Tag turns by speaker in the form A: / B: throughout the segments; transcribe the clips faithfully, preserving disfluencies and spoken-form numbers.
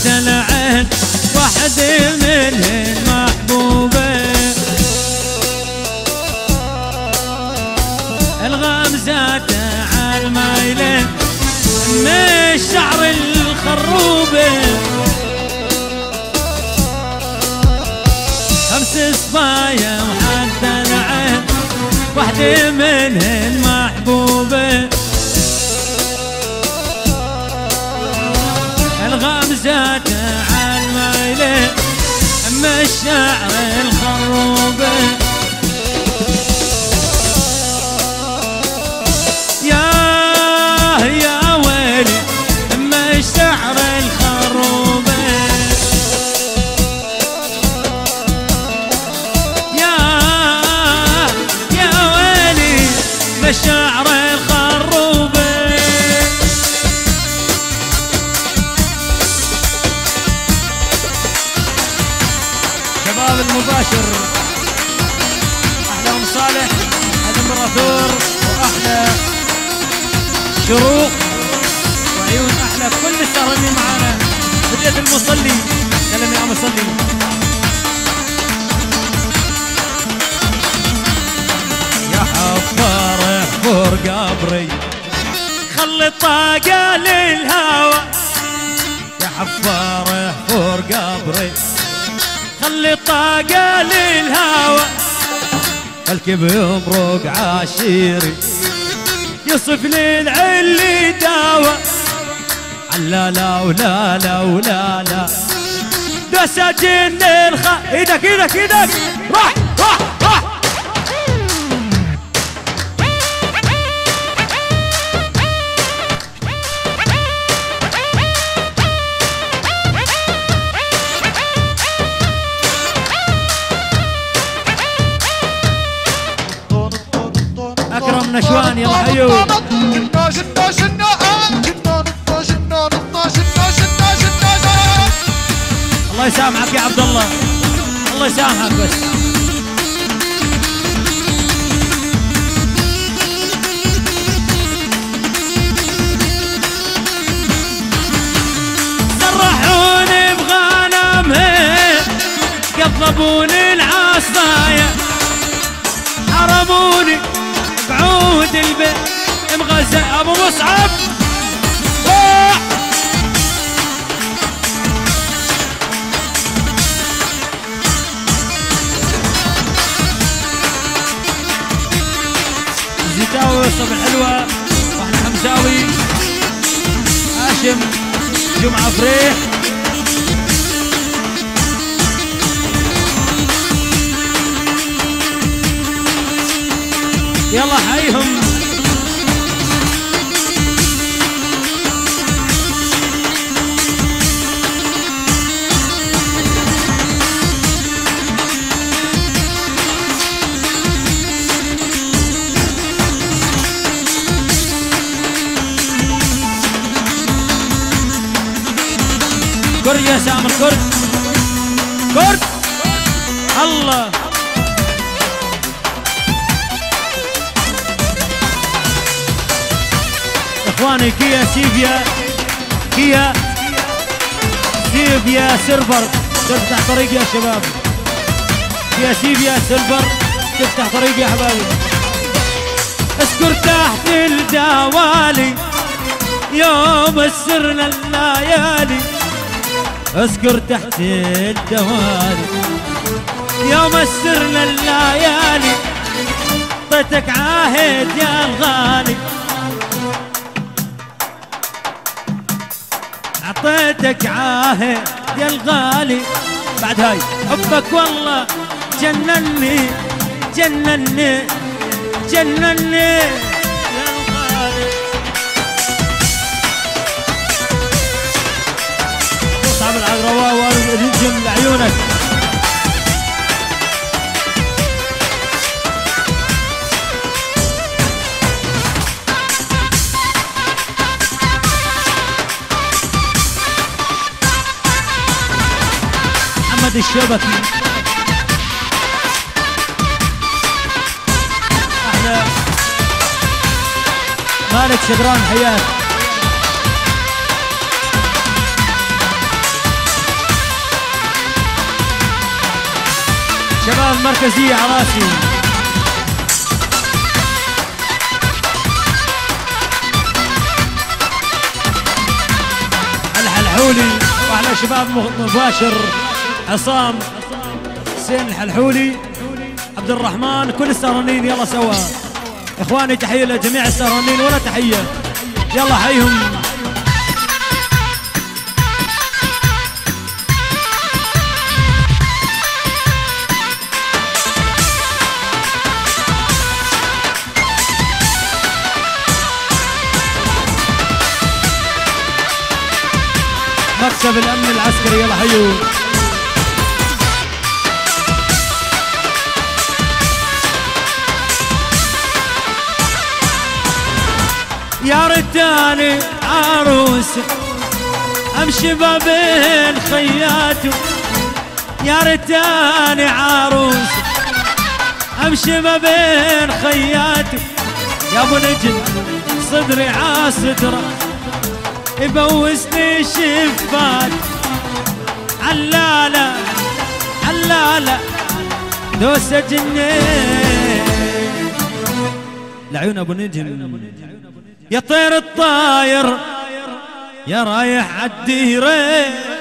A: العين واحد منهن محبوبة الغمزات عالمايلين من الشعر الخروبة خمس صبايا وحتى العين واحدة منهن محبوبة الغمزات عالمايلين أما الشعر الخروبة يا يا ويلي أما الشعر الخروبة يا يا ويلي أما الشعر الخروبة شباب المباشر احلى ام صالح هذا امبراطور واحلى شروق وعيون احلى كل السهرانين معانا بداية المصلي سلام يا مصلي يا حفار احفر قبري خلي الطاقة للهوى يا حفار احفر قبري خلي الطاقة للهوى الكب يمرق عشيري يصف لي العلي داوى لا لا ولا لا ولا لا دسة جن الخ ايدك ايدك ايدك راح راح راح أكرم نشوان يلا حيو الله يسامحك يا عبد الله الله يسامحك بس سرحوني بغنمهم قضبوني العصايا حرموني بعود البيت مغزى ابو مصعب زيتاوي صبح الحلوة واحنا حمزاوي هاشم جمعة فريح يلا حيهم كرد يا سامر كرد كرد الله اخواني كيا سيفيا كيا سيفيا سيلفر تفتح طريق يا شباب كيا سيفيا سيلفر تفتح طريق يا حبايبي اذكر تحت الدوالي يوم السرنا الليالي اذكر تحت الدوالي يوم السرنا الليالي طيتك عاهد يا الغالي عطيتك عاهد يا الغالي بعد هاي حبك والله جنني جنني جنني يا الغالي صعب العقرباء والرجم لعيونك الشبكي احلى مالك شبران حياك شباب مركزية عراسي. الحلحولي وعلى شباب مباشر عصام حسين الحلحولي عبد الرحمن كل السهرانين يلا سوا اخواني. تحية لجميع السهرانين ولا تحية يلا حيهم. مكتب الامن العسكري يلا حيو. يا ريتاني عروس امشي ما بين خياته، يا ريتاني عروس امشي ما بين خياته، يا ابو نجم صدري عاصدره يبوسني شفات علالة علالة دوسة جنين لعيون ابو نجم. يا طير الطاير يا رايح عالديرة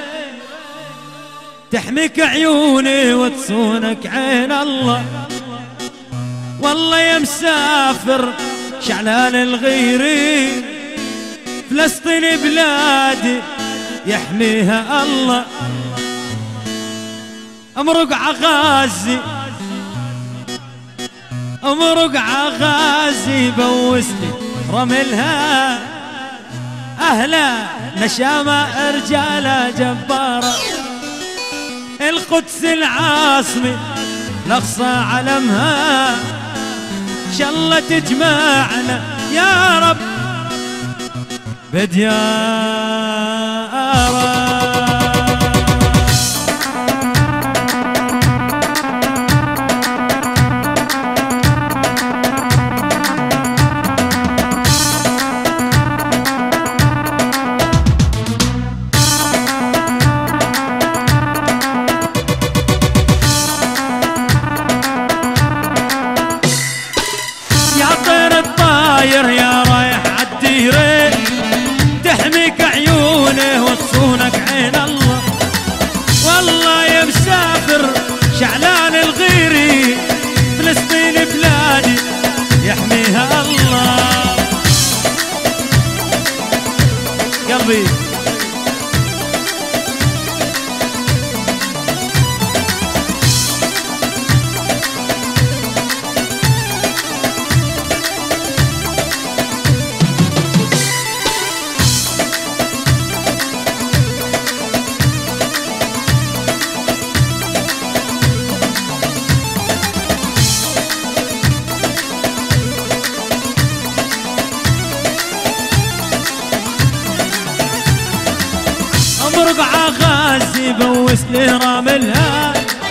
A: تحميك عيوني وتصونك عين الله، والله يا مسافر شعلان الغيري فلسطين بلادي يحميها الله. امرق عغازي امرق عغازي بوسني رملها اهلا نشامة رجالة جبارة، القدس العاصمة الاقصى علمها ان شاء الله تجمعنا يا رب بديارة. يا طير الطاير يا رايح عالديرة تحميك عيونه وتصونك عين الله، والله يا مسافر شعلان الغيري فلسطين بلادي يحميها الله. قلبي مرقعة غازي بوسني راملها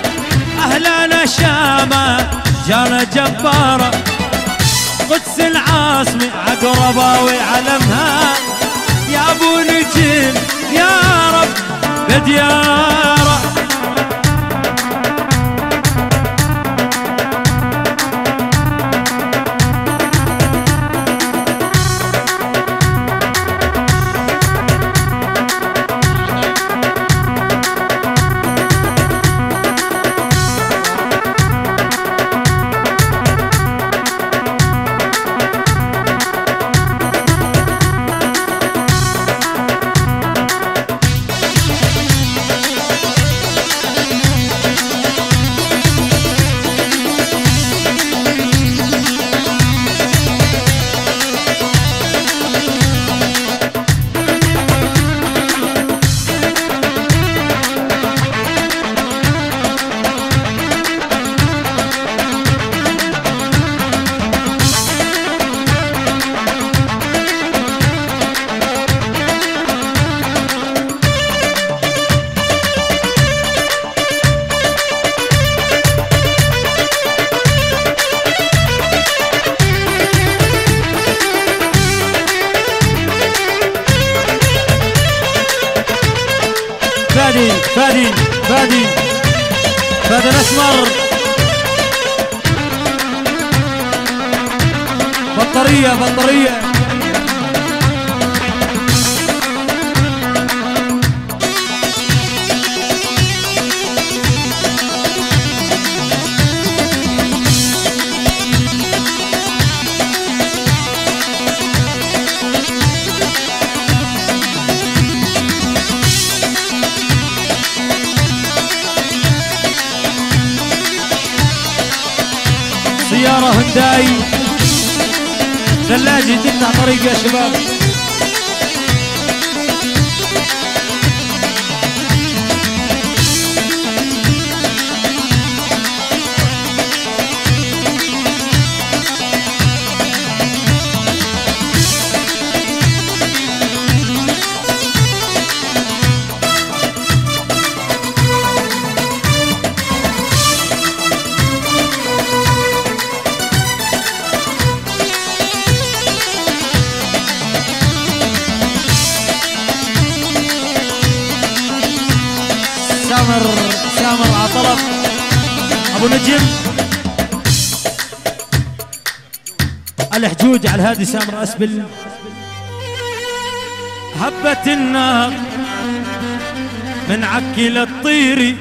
A: أهلا شامة جارة جبارة، قدس العاصمة عقرباوي علمها يا ابو نجم يا رب بديارة. فادي فادي فادي فادي الاسمر بطارية بطارية. سيارة هنداي ثلاجة تفتح طريق يا شباب. سامر سامر عطلب ابو نجم الحجوج على الهادي سامر اسبل. هبت النار من عكل الطيري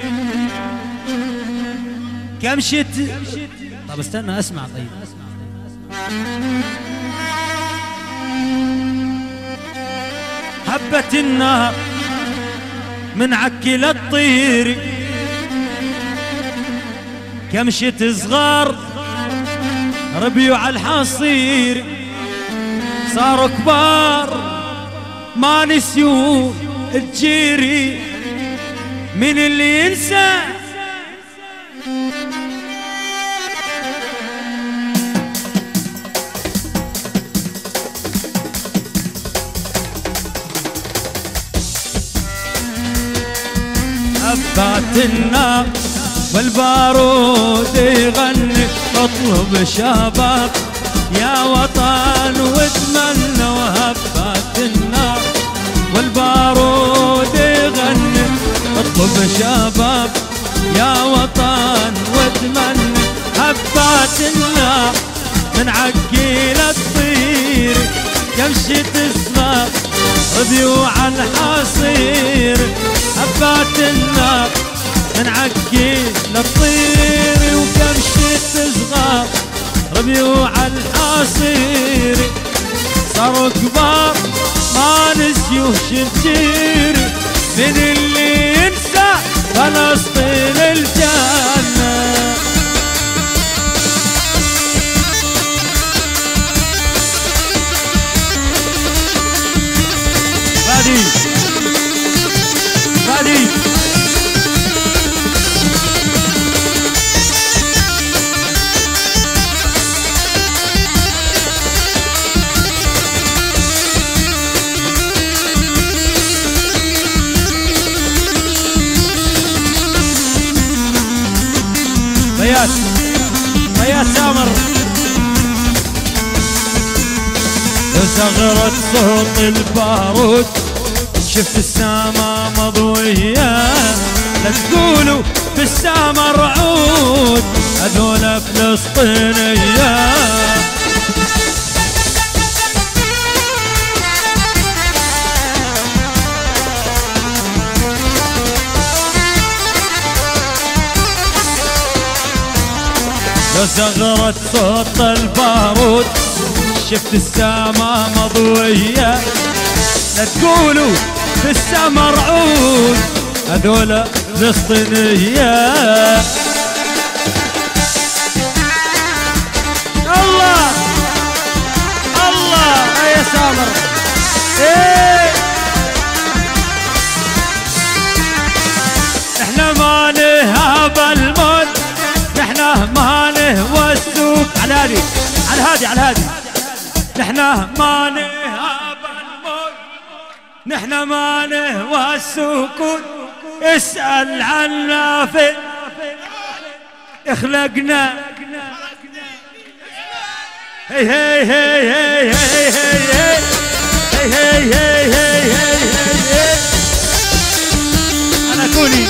A: كمشت. طب استنى اسمع. طيب هبت النار من عكل الطير كمشت صغار ربيوا على الحصير صاروا كبار ما نسيوا الجيري. من اللي ينسى هبات النار والبارود يغني اطلب شباب يا وطن واتمنى. وهبات النار والبارود يغني اطلب شباب يا وطن واتمنى. هبات النار من عقيل الطير كمشت الصغار ربيوا على الحصير. هبات النار من عقيل الطير وكمشت صغار ربيوا على الحصير صاروا كبار ما نسيوا شبجير. من اللي ينسى فلسطين الجنة. فادي فادي بيات بيات سامر. زغرت صوت البارود شفت السما مضوية. لا تقولوا في السما رعود هذول فلسطينية. زغرت صوت البارود شفت السما مضوية. لا تقولوا في السما رعود هذول فلسطينية. الله الله يا سامر. ايه احنا ما نهاب الموت نحنا ما نهوى السوق. على هادي على هادي على هادي. نحنا ما نهاب الموت نحنا ما نهوى السكون. اسأل عنا في اخلقنا. هي هي هي هي هي هي هي هي هي هي. انا كوني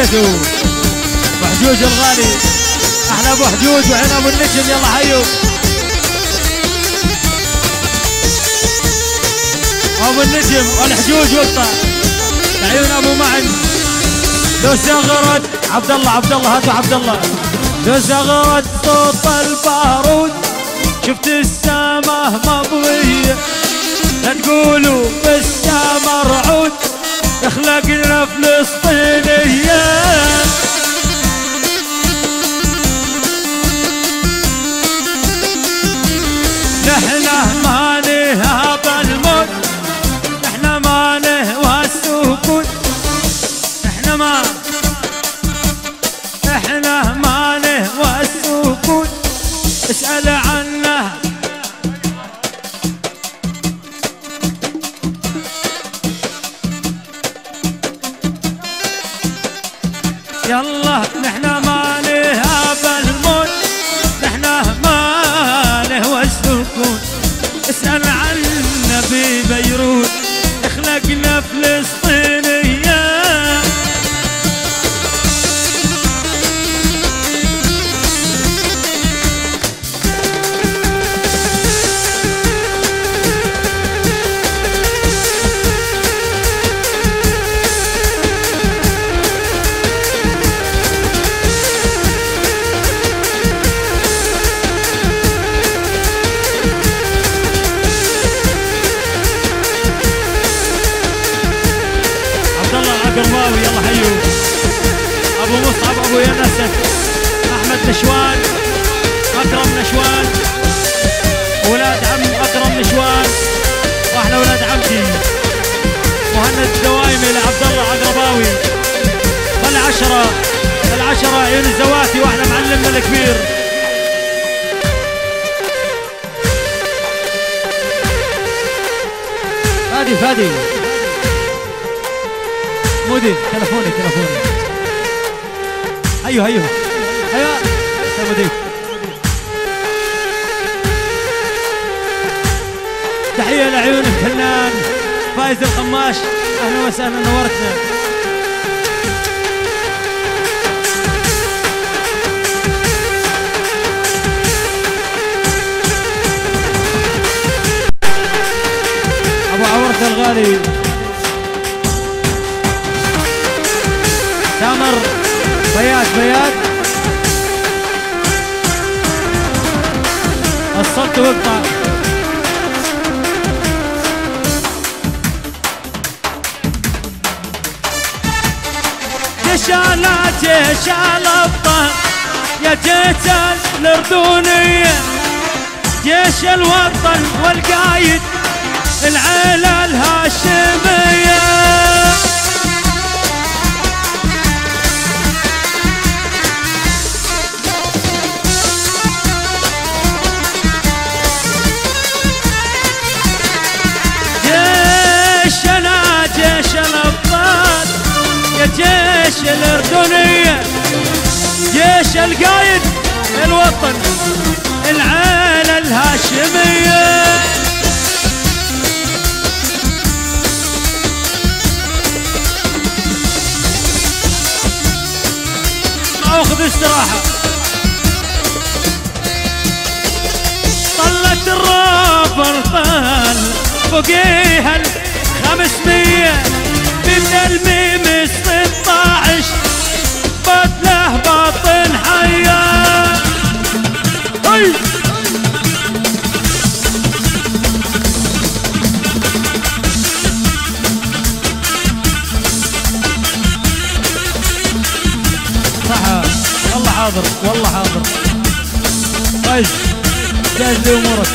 A: حبيته ابو حجوج الغالي، احلى ابو حجوج وعين ابو النجم، يلا حيو ابو النجم والحجوج وقطع عيون ابو معن. لو سغرت عبد الله عبد الله هاتوا عبد الله، لو سغرت صوت البارود شفت السماء مضويه، لا تقولوا بالسما رعود اخلقنا فلسطينيه. نحنا ما نهاب الموت، نحنا ما نهوى السكوت، نحنا ما نحنا ما نهوى السكوت، اسأل عنه يلا. نحنا ما نهاب الموت، نحنا ما نهوى السكوت، اسأل عنا ببيروت اخلقنا فلسطينية. قرماوي يلا حيو ابو مصعب ابو ينسف احمد نشوان اكرم نشوان اولاد عم اكرم نشوان واحلى اولاد عمتي مهند الدوايمي لعبد الله عقرباوي. فالعشره العشره عيون الزواتي واحنا معلمنا الكبير. فادي فادي مودي تلفوني تلفوني ايوه ايوه ايوه مودي. تحيه لعيون الفنان فايز القماش، اهلا وسهلا نورتنا. ابو عورة الغالي تامر بيات بيات الصوت وقطع. جيش لا جيش الابطال يا جيش الاردنيه، جيش الوطن والقايد العيله الهاشميه. جيش الأردنية جيش القايد الوطن العيلة الهاشمية. أخذ استراحة. طلت الرافر طال فوقيها الخمسمية من الميم ستطاعش بطله باطن حياه. هي صح والله حاضر والله حاضر. طيب جاهز لي امورك.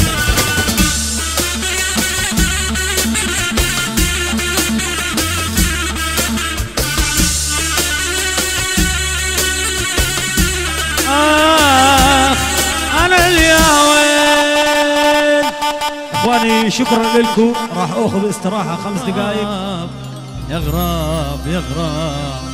A: آخ أنا اليوين إخواني شكرا لكم. راح أخذ استراحة خمس دقائق. يا غراب يا غراب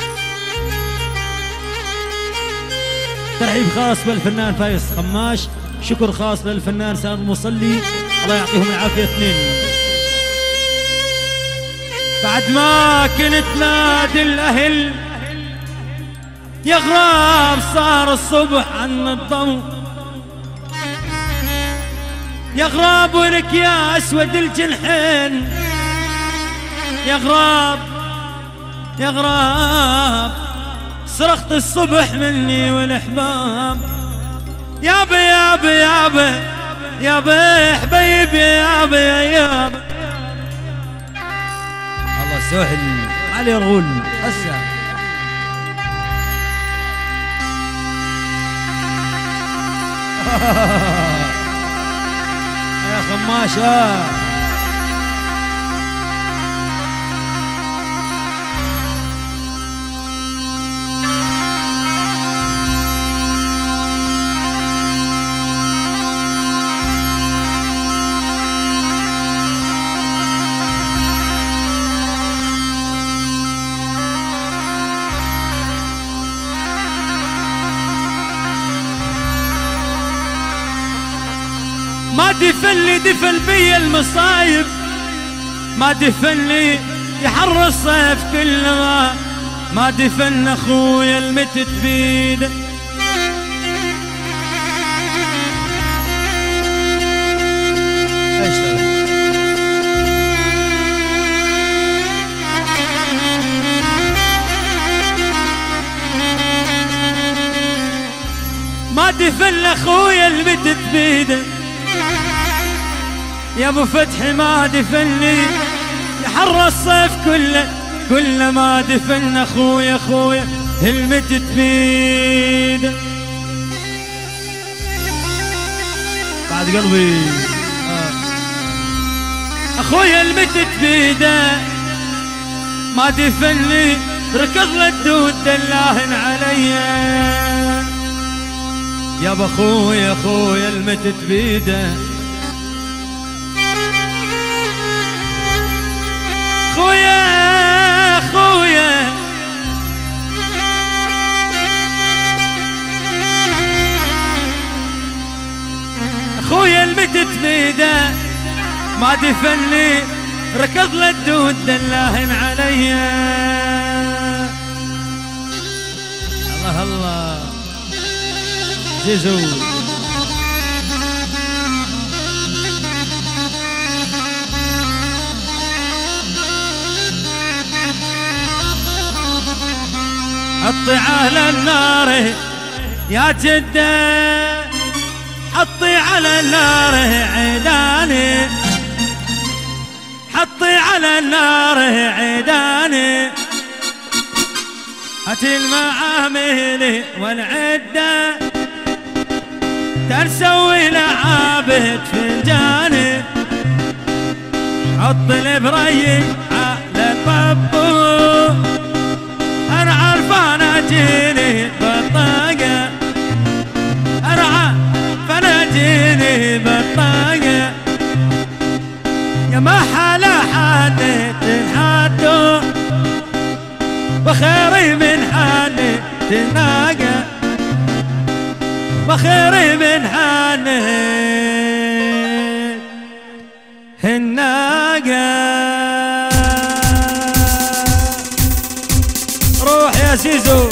A: ترحيب خاص بالفنان فايز قماش شكر خاص للفنان سعد المصلي، الله يعطيهم العافية اثنين. بعد ما كنت نادي الأهل يا غراب صار الصبح عن الضوء، يا غراب ولك يا أسود الجنحين، يا غراب يا غراب صرخت الصبح مني والأحباب، يابا يابا يابا يابا حبيبي يابا يابا. الله سهل علي رغول هسه يا خماشة. ما دفلي دفل بي المصايب، ما دفلي يحر الصيف كل ما ما دفن اخويا المتت بيده. ما دفن اخويا المتت بيده، يا ابو فتحي ما دفني يحر الصيف كله كل ما دفن اخويا اخويا المتت بيده. بعد قلبي آه. اخويا المتت بيده ما دفني ركض للدود دلاهن عليا، يا ابو اخويا اخويا المتت بيده. خويا خويا خويا المتت بيده ما دفني ركض للدود دلاهن عليا. الله الله زيزو حطي على النار يا جدة، حطي على النار عيداني، حطي على النار عيداني، هاتي المعامل والعدة تنسوي لعابة فنجاني، حطي البريق على البابو، أنا عارفان أجيني بطاقة، أنا عارفان أجيني بطاقة، يا ما حلا حالي تنحدو وخيري من حالي تناقة، وخيري من حالي الناقة. روح يا زيزو.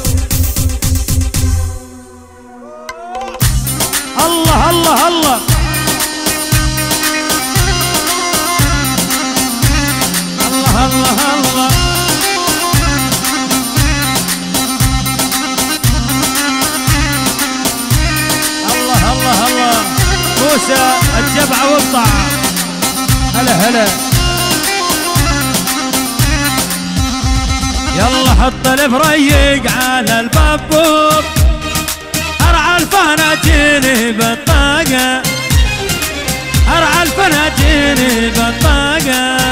A: الله الله الله الله الله الله. الله الله الله. موسى الجبعة والطاعة. هلا هلا. يلا حط الفريق على البابوب، ارعى الفناجين بالطاقة، ارعى الفناجين بالطاقة.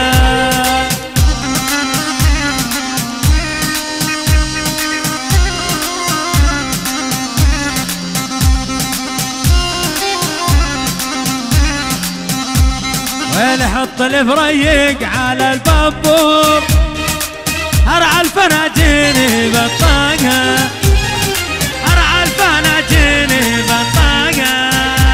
A: وين حط الفريق على البابوب، ارعى الفناجين بالطاقة، ارعى الفناجين بالطاقة.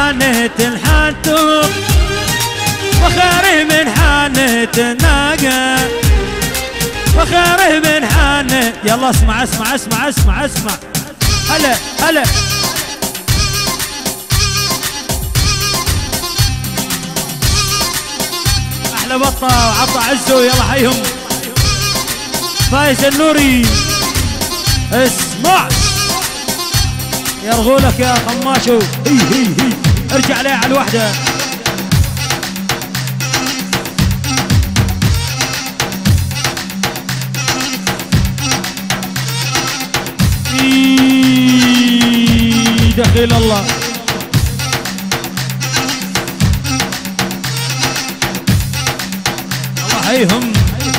A: حانت الحنتوق وخيره من حانت الناقة وخيره من حانت. يلا اسمع اسمع اسمع اسمع اسمع. هلا هلا احلى بطة وعطى عزو. يلا حيهم فايز النوري. اسمع يرغولك يا خماشو. هي هي هي ارجع ليه على الوحدة. دخيل الله. الله حيهم.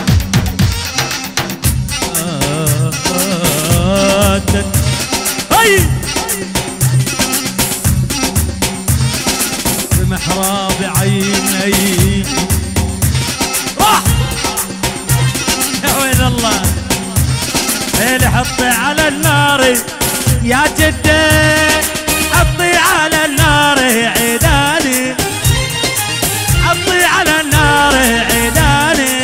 A: هاي بمحراب عيني راح. يا وين الله. اللي حطي على النار يا جدة حطي على النار عيداني حطي على النار عيداني.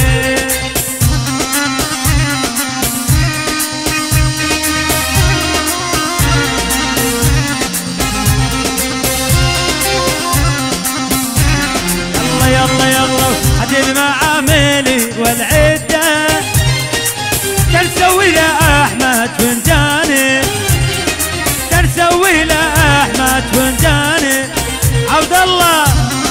A: يلا يلا يلا حدين معاملي والعدة كان سوي له احمد فنجاني كان سوي له احمد فنجاني. عبد الله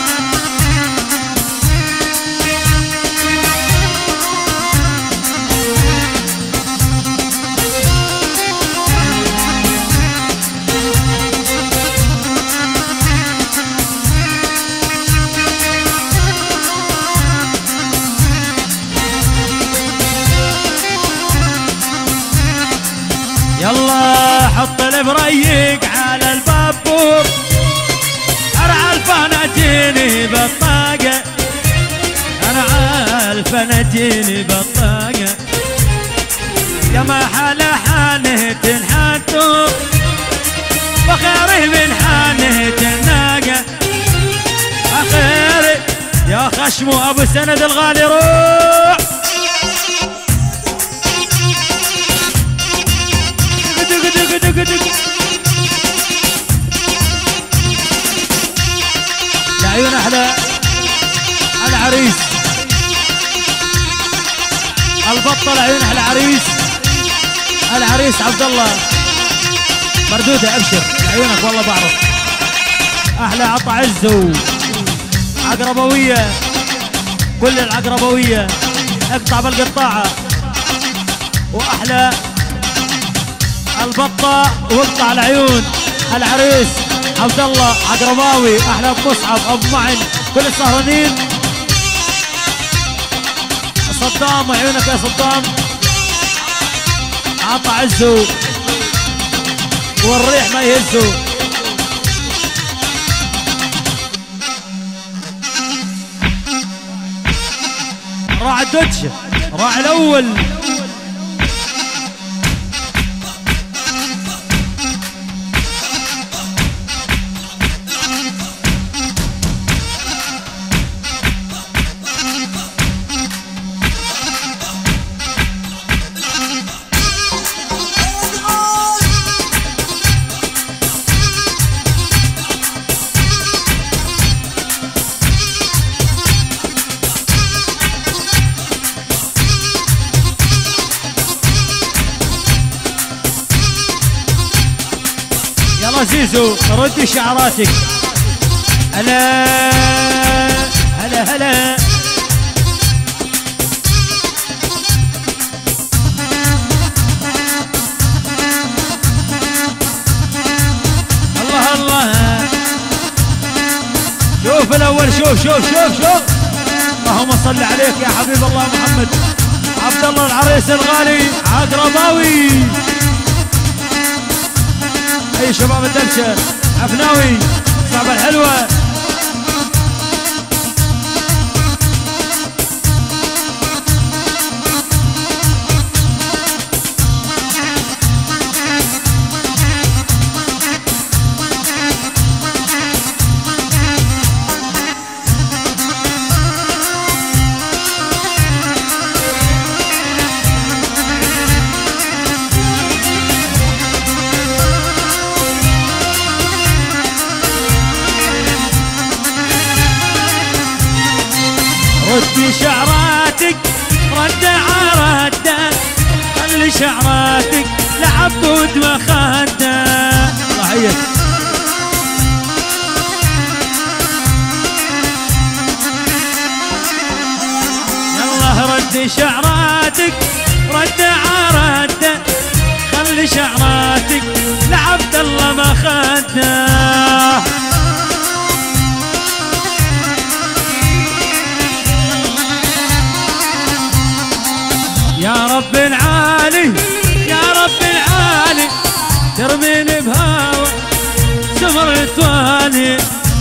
A: يلا حط البريق على البابور ارعى الفناجيني بالطاقة ارعى الفناجيني بالطاقة. يا ما حلا حانه تنحتو بخيره من حانه الناقة اخيري يا خشمو ابو سند الغالي. روح لعيون احلى العريس البطل. عيون احلى عريس العريس عبد الله مردوده. ابشر لعيونك والله بعرف. احلى عطى عزو عقربويه كل العقربويه اقطع بالقطاعه. واحلى البطة وقطع العيون العريس عبد الله عقرباوي. احلى ابو مصعب ابو معن كل السهرانين. صدام عيونك يا صدام. عطى عزو والريح ما يهزو. راعي الدوتش راعي الاول. زيزو ردي شعراتك. هلا هلا هلا الله الله. شوف الاول شوف شوف شوف شوف. اللهم صل عليك يا حبيب الله محمد عبد الله العريس الغالي عقرباوي. اي شباب الدبشه عفناوي صعبه الحلوه. رد عرده خلي شعراتك لعبود مخده. الله حيك. يلا رد شعراتك رد عرده خلي شعراتك لعبد الله مخده. يا رب العالي يا رب العالي ترميني بهوا سمر توالي.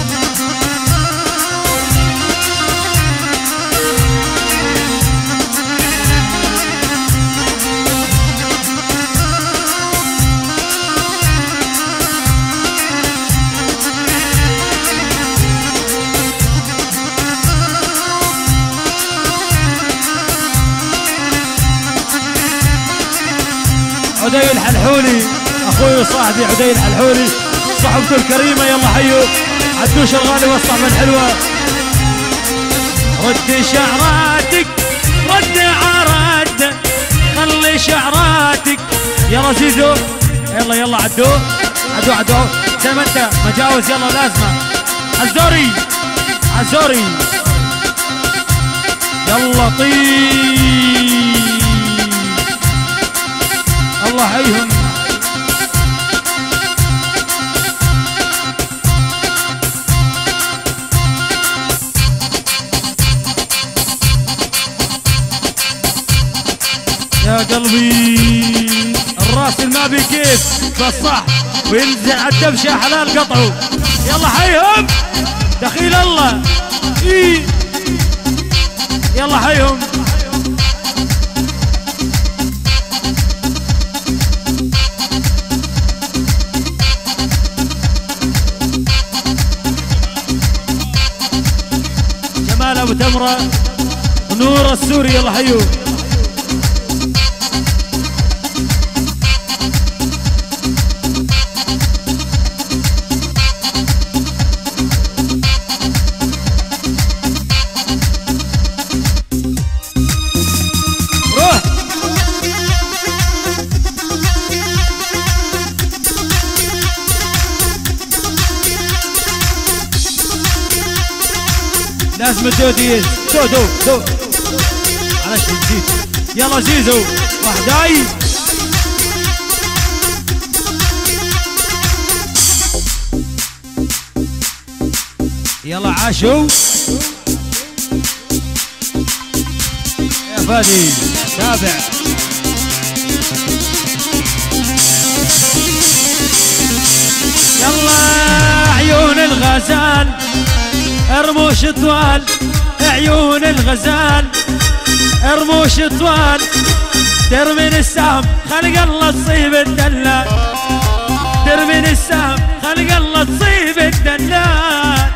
A: عدي الحلحولي اخوي وصاحبي عدي الحلحولي صحبته الكريمه يلا حيو عدوش الغالي والصحبه الحلوه. رد شعراتك رد عرده خلي شعراتك يلا زيزو يلا يلا عدو عدو عدو زي ما انت مجاوز يلا لازمه. عزوري عزوري يلا طيب الله حيهم. يا قلبي الراس ما بي كيف بس صح وينزل على الدبشه حلال قطعه. يلا حيهم دخيل الله إيه. يلا حيهم. جمال ابو تمره ونور السوري يلا حيو. لازم الدوديز دو دو دو معلش نسيت. يلا زيزو وحداي يلا عاشو يا فادي تابع. يلا عيون الغزال ارموش طوال عيون الغزال ارموش طوال ترمين السهم خلق الله تصيب الدلال ترمين السهم خلق الله تصيب الدلال.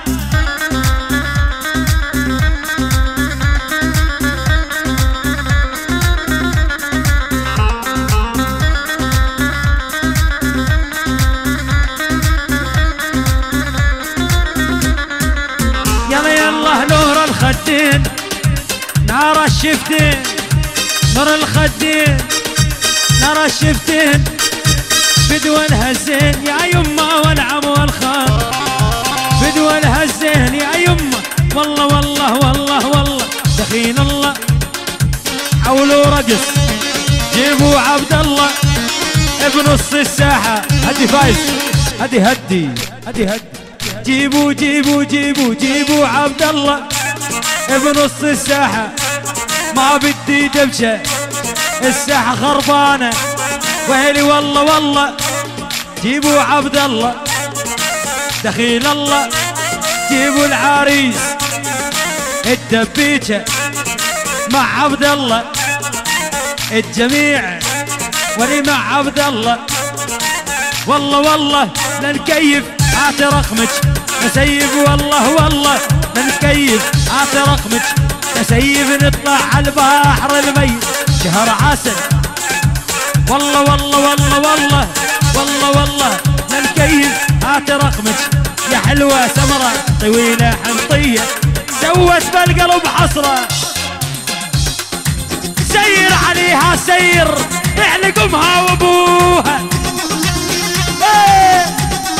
A: نور الخدين نار الشفتين نور الخدين نار الشفتين بدو الهزين يا يما والعم والخال بدو الهزين يا يما والله والله والله والله دخيل الله حولوا رقص جيبوا عبد الله بنص الساحة هدي فايز هدي هدي هدي هدي جيبوا جيبوا جيبوا جيبوا عبد الله بنص الساحة ما بدي دبشة الساحة خربانة ويلي والله والله جيبوا عبد الله دخيل الله جيبوا العريس الدبيشة مع عبد الله الجميع ولي مع عبد الله والله والله لنكيف هات رقمك نسيب والله والله لنكيف هات رقمك نسيب نطلع على البحر الميت شهر عسل والله والله والله والله والله والله لنكيف هات رقمك يا حلوة سمرة طويلة حنطية سوت بالقلب حصرة سير عليها سير اعلق امها وابوها. ايه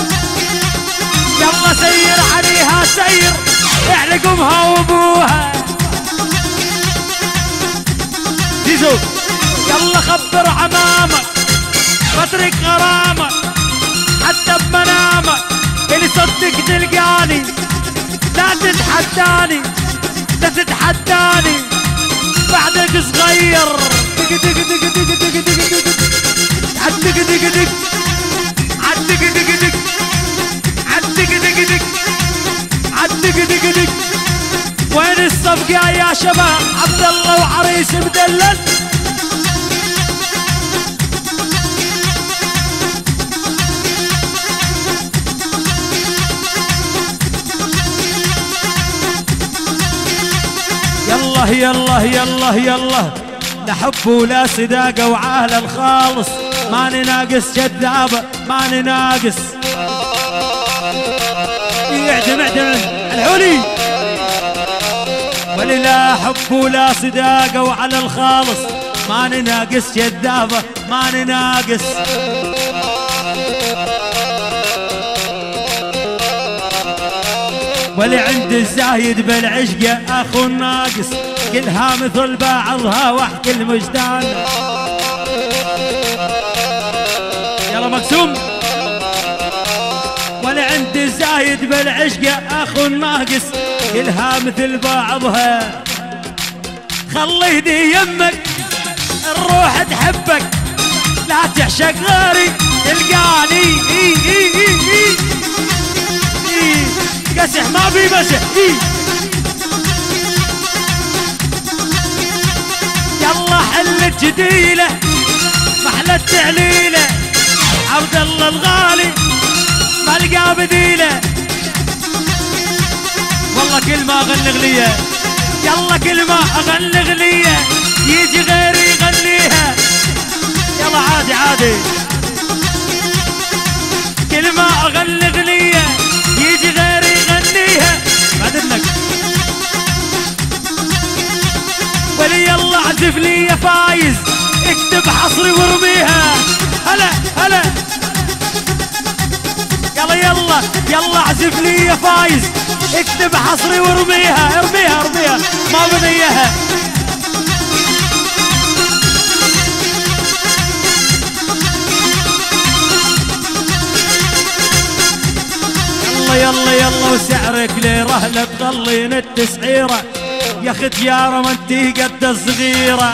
A: يلا سير عليها سير اعلق امها وابوها. زيزو يلا خبر عمامك بترك غرامك حتى بمنامك اللي صدق تلقاني لا تتحداني لا تتحداني بعدك صغير دق دق دق دق دق دق دق عدق دق دق عدق دق دق عدق دق دق عدق دق دق. وين الصفقة يا شباب؟ عبد الله وعريس مدلل. يلا يلا يلا يلا لا حب ولا صداقة وعهل الخالص ماني ناقص جذابة ماني ناقص. اعدم اعدم الحولي ولي لا حب ولا صداقة وعلى الخالص ماني ناقص جذابة ماني ناقص. ولي عند الزايد بالعشقة اخو ناقص كلها مثل بعضها واحكي المجدان. يلا مقسوم. ولي عند الزايد بالعشقة اخو ناقص كلها مثل بعضها. خلي دي يمك الروح تحبك لا تعشق غيري تلقاني. اي اي اي اي اي كسح ما في مسح. اي يلا حل الجديلة محلى التعليلة عبد الله الغالي ما لقى بديلة. والله كل ما اغني اغنية يلا كل ما اغني اغنية يجي غيري يغنيها. يلا عادي عادي كل ما اغني اغنية يجي غيري يغنيها. بعد انك ولي يلا عزف لي يا فايز اكتب حصري وارميها. هلا هلا يلا يلا يلا عزف لي يا فايز اكتب حصري وارميها. ارميها ارميها ما بنيها. يلا يلا يلا وسعرك ليره لا تغلين التسعيره يا ختياره ما انتي قد الصغيره.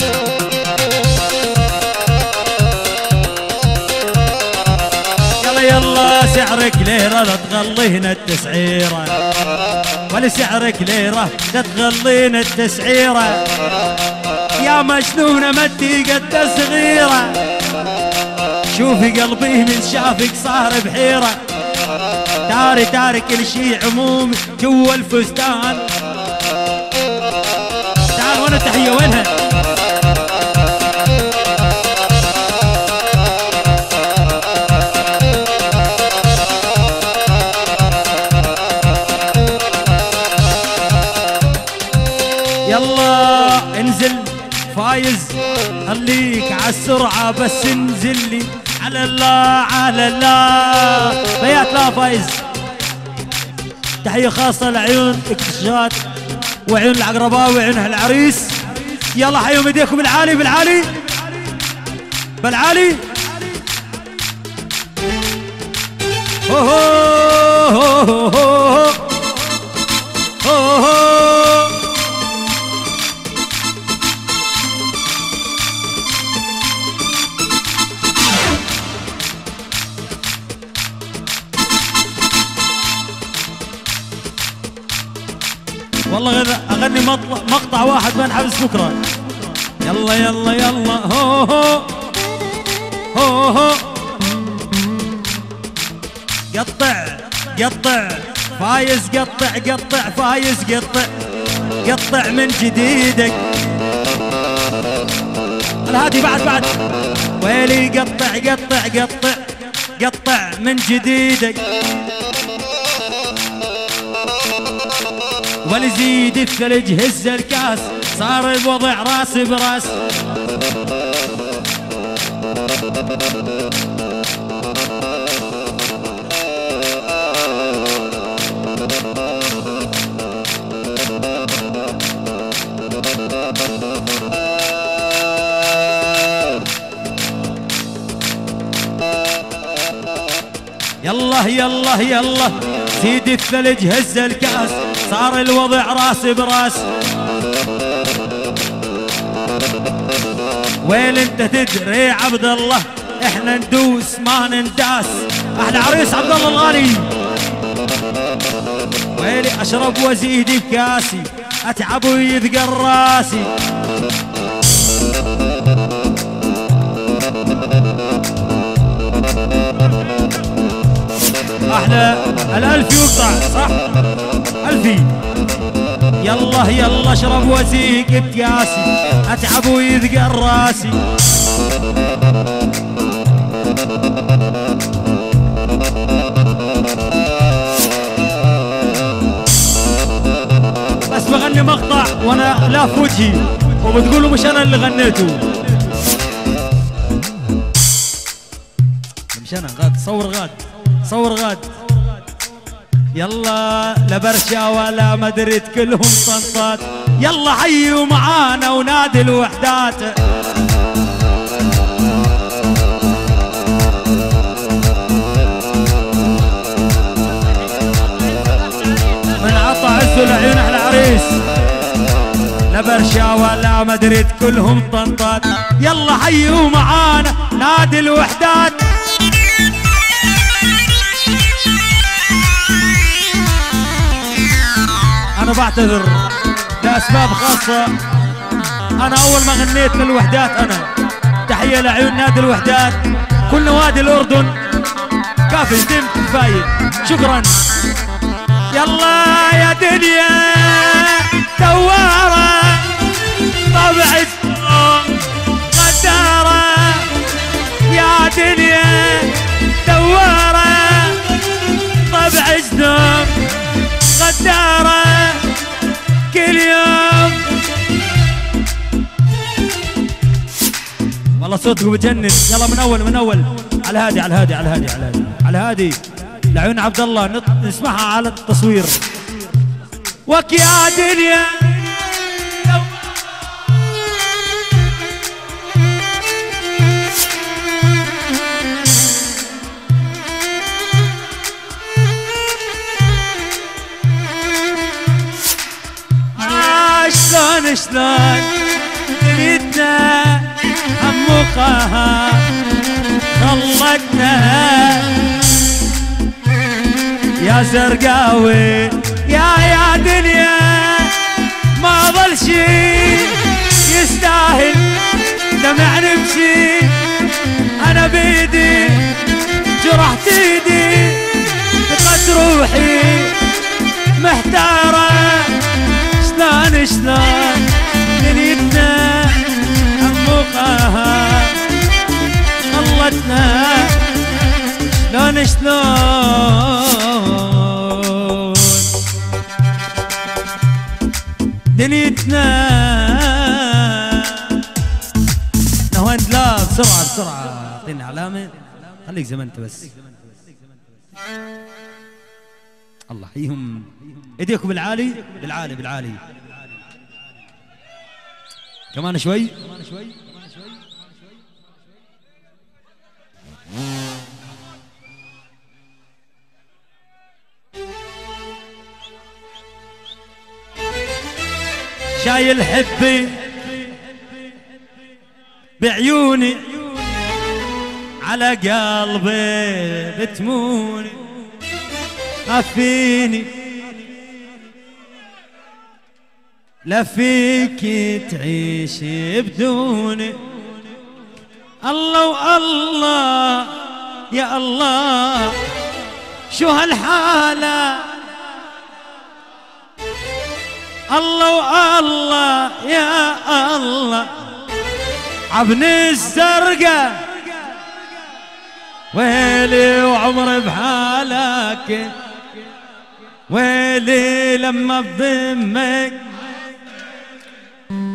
A: يلا يلا سعرك ليره لا تغلين التسعيره ولا سعرك ليره لا تغلين التسعيره يا مجنونه ما انتي قد صغيره. شوفي قلبي من شافك صار بحيره داري داري كل شي عمومي جوا الفستان. تعال وين التحية وينها؟ يلا انزل فايز خليك عالسرعة بس انزل لي على الله على الله. بيات لا فايز. تحية خاصة لعيون اكتشات وعيون العقرباوي وعيون العريس. يلا حيوا ايديكم بالعالي بالعالي بالعالي. هو هو هو هو هو هو. والله اغني مقطع واحد بنحبس بكره. يلا يلا يلا هو هو هو هو. قطع قطع فايز قطع قطع فايز قطع قطع من جديدك. الهادي بعد بعد ويلي قطع قطع قطع قطع من جديدك. ولزيد الثلج هز الكاس صار الوضع راس براس. يلا يلا يلا سيد الثلج هز الكاس، صار الوضع راس براس. وين انت تدري عبد الله احنا ندوس ما ننداس. احلى عريس عبد الله الغالي. ويلي اشرب وازيد بكاسي اتعب ويثقل راسي. احلى الالفي يقطع صح الفي. يلا يلا اشرب وازيق بكاسي اتعب ويثقل راسي. بس بغني مقطع وانا لاف وجهي وبتقولوا مش انا اللي غنيته. مش انا غاد صور غاد صور غاد. يلا لا برشا ولا مدري كلهم طنطات. يلا حيوا معانا ونادي الوحدات. من عطى عز العيون على العريس. لا برشا ولا مدري كلهم طنطات. يلا حيوا معانا نادي الوحدات. أنا بعتذر لأسباب خاصة. أنا أول ما غنيت للوحدات أنا. تحية لعيون نادي الوحدات كل نوادي الأردن. كافي تم كفاية شكرا. يلا يا دنيا دوارة طبع الدوم غدارة. يا دنيا دوارة طبع الدوم غدارة كل يوم. والله صوتكم بجنن. يلا من اول من اول على هادي على هادي على هادي على هادي على هادي لعيون عبد الله نسمعها على التصوير. وك يا دنيا شلون شلون دنيتنا عمقها خلتنا يا زرقاوي. يا يا دنيا ما ظل شي يستاهل دمع نمشي. انا بيدي جرحت ايدي ثقت روحي محتارة. شلون شلون دنيتنا عمقها خلتنا. شلون شلون دنيتنا. نهواند لا بسرعة بسرعة اعطيني علامة. خليك زي ما انت بس. الله يحييهم. ايديكم بالعالي بالعالي بالعالي. كمان شوي. شايل حبي بعيوني على قلبي بتموني. خافيني لا فيك تعيش بدوني. الله والله يا الله شو هالحالة. الله والله يا الله عبني الزرقاء. ويلي وعمري بحالك. ويلي لما بضمك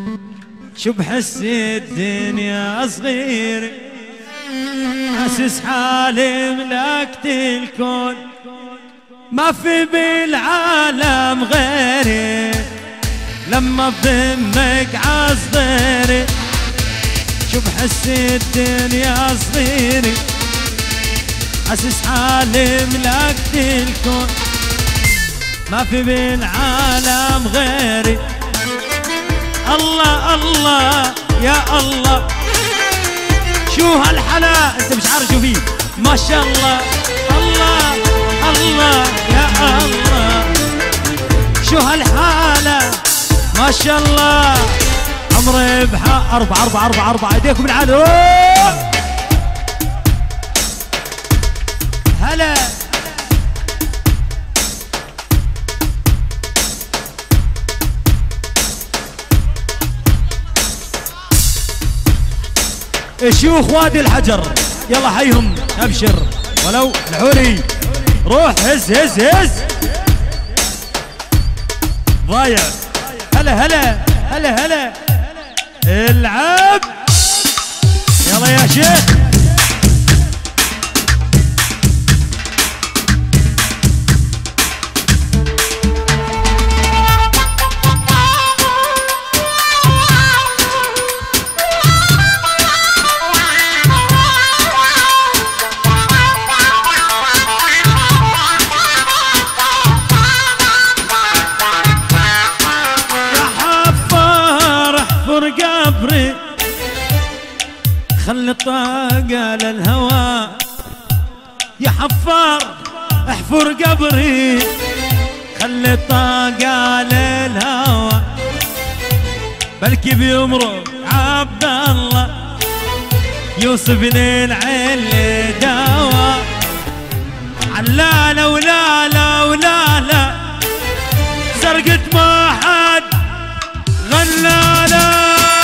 A: شو بحس الدنيا صغير، حاسس حالي ملكت الكون، ما في بالعالم غيري، لما بضمك عصدري شو بحس الدنيا صغيري، حاسس حالي ملكت الكون، ما في بالعالم غيري. الله الله يا الله، شو هالحلا، انت مش عارف شو فيه، ما شاء الله. الله الله يا الله، شو هالحالة، ما شاء الله. عمري بحق أربعة أربعة أربعة أربعة، ايديكم بالعالي. هلا شيوخ وادي الحجر، يلا حيهم ابشر. ولو الحوري روح هز هز هز ضايع. هلا هلا هلا هلا العب، يلا يا شيخ. خلي الطاقة للهوى يا حفار، احفر قبري، خلي الطاقة للهوى، بلكي بيمرق عبد الله يوسف للعين دوا. علالا ولالا ولالا سرقت ما حد غلالا.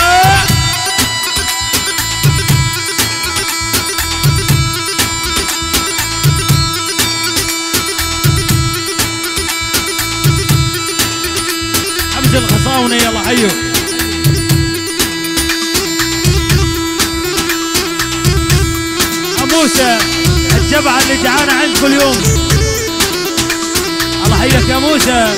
A: الخصاونة يلا حيو. موسى الجبعة اللي جعانة عندكم اليوم، الله حيك يا موسى.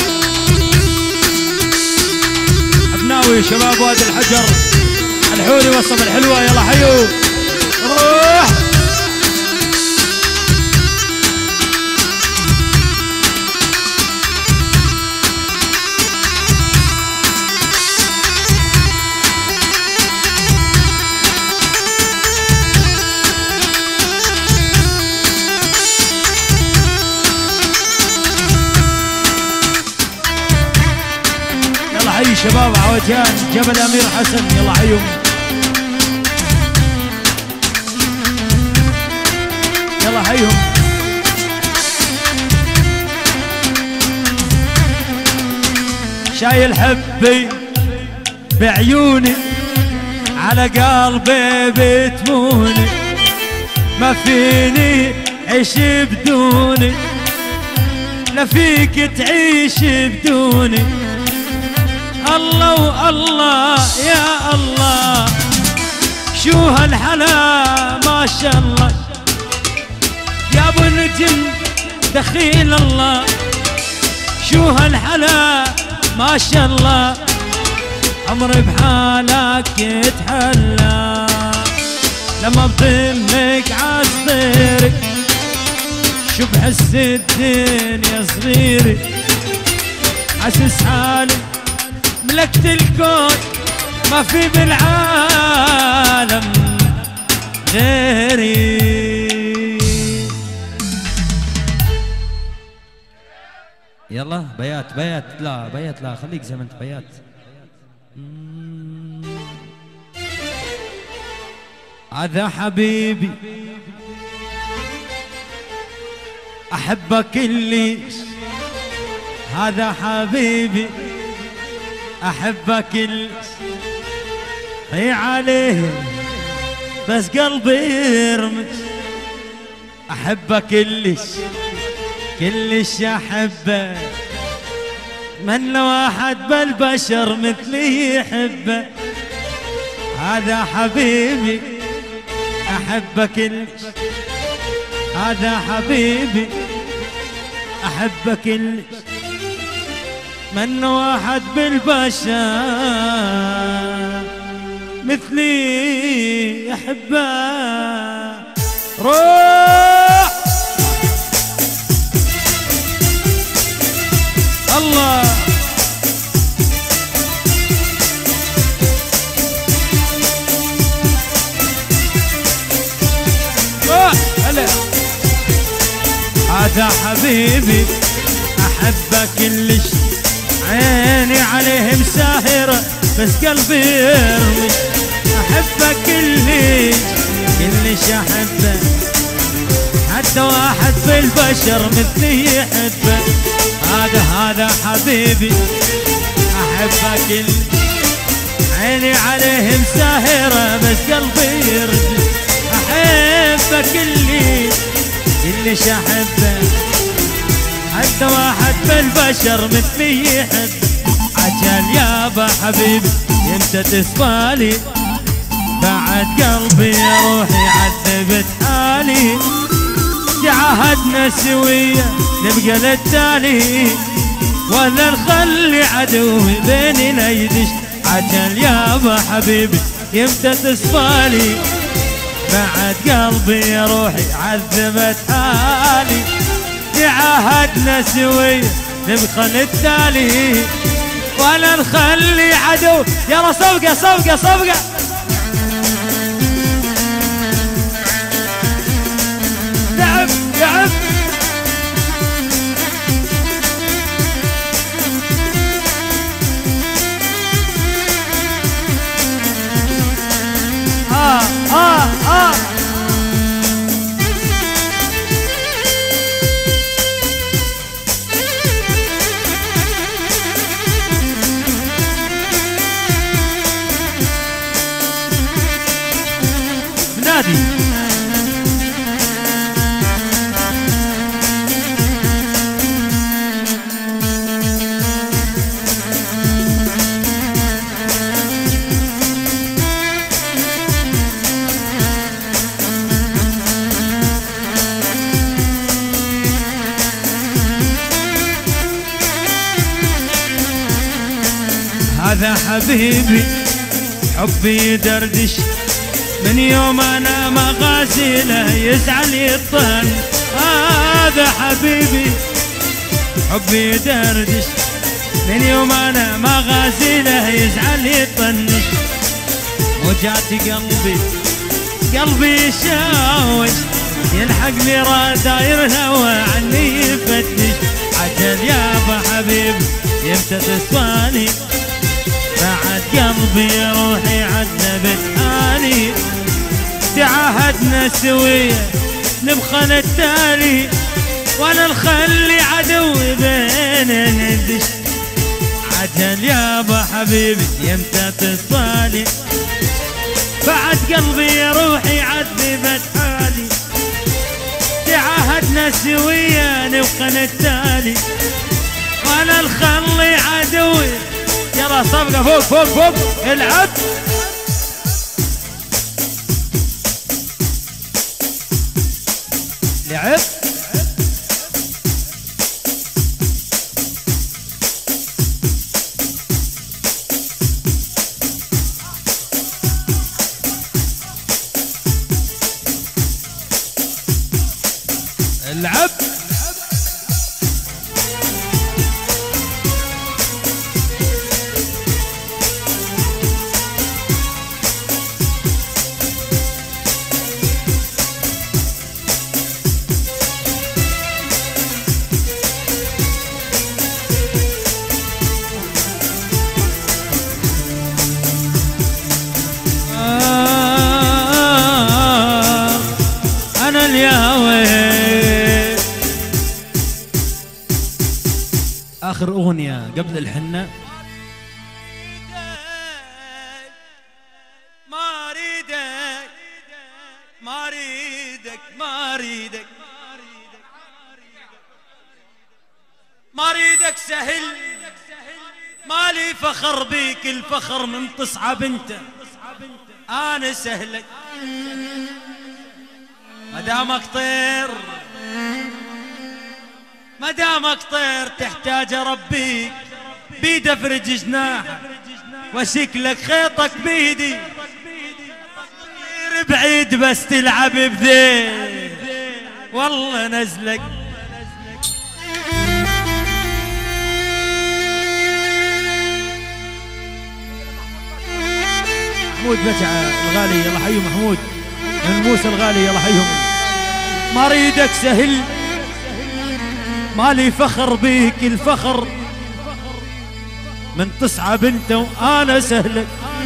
A: ابناوي شباب وادي الحجر، الحوري والصب الحلوة، يلا حيو روح. حي شباب عوجان جبل امير حسن، يلا حيهم. يلا حيهم. شايل حبي بعيوني، على قلبي بتموني، ما فيني عيش بدوني، لا فيك تعيش بدوني. الله الله يا الله، شو هالحلا ما شاء الله، يا ابو نجم دخيل الله، شو هالحلا ما شاء الله. عمري بحالك يتحلى، لما بضمك عصدري شو بحس الدنيا صغيري، حاسس حالي ملكت الكون، ما في بالعالم غيري. يلا بيات بيات، لا بيات لا، خليك زي ما انت بيات. هذا حبيبي احبك كلش، هذا حبيبي احبك كلش، هي عليه بس قلبي يرمش، احبك كلش كلش احبه، من لو واحد بالبشر مثلي يحبه، هذا حبيبي أحبك كلش، هذا حبيبي أحبك كلش، من واحد بالبشر مثلي يحبه. روح الله روح هلا. هذا حبيبي أحبك كلش، عيني عليه مساهرة بس قلبي يرمي. أحبك كلش كلش أحبك، حتى واحد بالبشر مثلي يحبك. هذا هذا حبيبي أحبك كلش، عيني عليه مساهرة بس قلبي يرمي. أحبك كلش كلش أحبك، حتى واحد بالبشر مثلي يحب. عجل يابا حبيبي يمتى تسوالي، بعد قلبي روحي عذبت حالي. تعهدنا سوية نبقى للتالي، ولا نخلي عدوي بيننا يدش. عجل يابا حبيبي يمتى تسوالي، بعد قلبي روحي عذبت حالي. تعهدنا سوية نبقى للتالي، ولا نخلي عدو. يلا صفقة صفقة صفقة. لعب لعب آه آه آه نادي. هذا حبيبي حبي يدردش، من يوم انا ما غازله يزعل يطن. هذا حبيبي حبي يدردش، من يوم انا ما غازله يزعل يطنش. وجعت قلبي قلبي يشاوش، يلحقني راداير الهوى عني يفتش. عجل يابا حبيبي يمتى تسواني، بعد قلبي روحي عذبت حالي. تعاهدنا سوية نبقى نتالي، ولا نخلي عدوي بيننا ندش. عجل يابا حبيبي يمتى تصالي، بعد قلبي روحي عذبت حالي. تعاهدنا سوية نبقى نتالي، ولا نخلي عدوي. يلا صفقة فوق فوق فوق العب. لعب العب آخر أغنية قبل الحنة. ما أريدك ما أريدك ما أريدك ما أريدك سهل، مالي فخر بيك الفخر من تصعب انت. انا سهلك مدامك طير مدامك طير تحتاج اربيك بيد افرج جناحك واشكلك خيطك بيدي طير بعيد بس تلعب بذيل والله نزلك محمود بجعة الغالي يلا حيو محمود من موسى الغالي يلا حيهم ما اريدك سهل مالي فخر بيك الفخر من تصعب انت وانا سهلك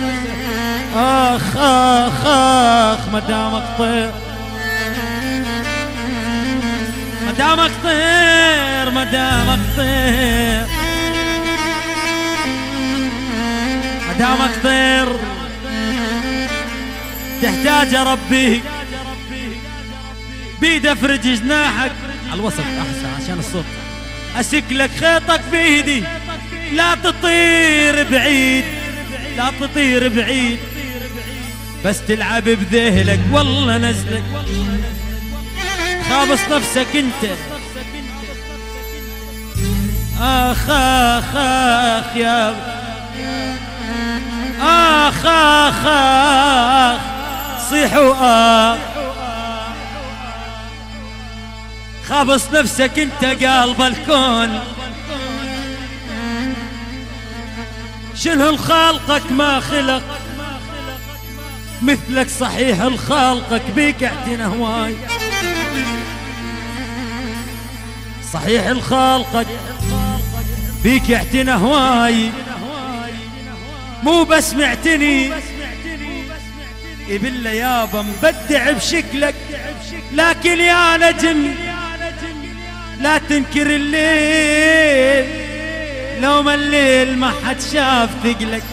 A: اخ اخ اخ مدامك طير مدامك طير مدامك طير مدامك طير تحتاج اربيك بيد افرج جناحك على الوسط احسن عشان الصوت اسكلك خيطك بيدي لا تطير بعيد لا تطير بعيد بس تلعب بذهلك والله نزلك خابص نفسك انت اخ اخ اخ يا اخ اخ اخ صيحوا اخ خابص نفسك انت قلب الكون شنو الخالقك ما خلق مثلك صحيح الخالقك بيك اعتنى هواي صحيح الخالقك بيك اعتنى هواي مو بس معتني بالله يابا مبدع بشكلك لكن يا نجم لا تنكر الليل لو ما الليل ما حد شاف ثقلك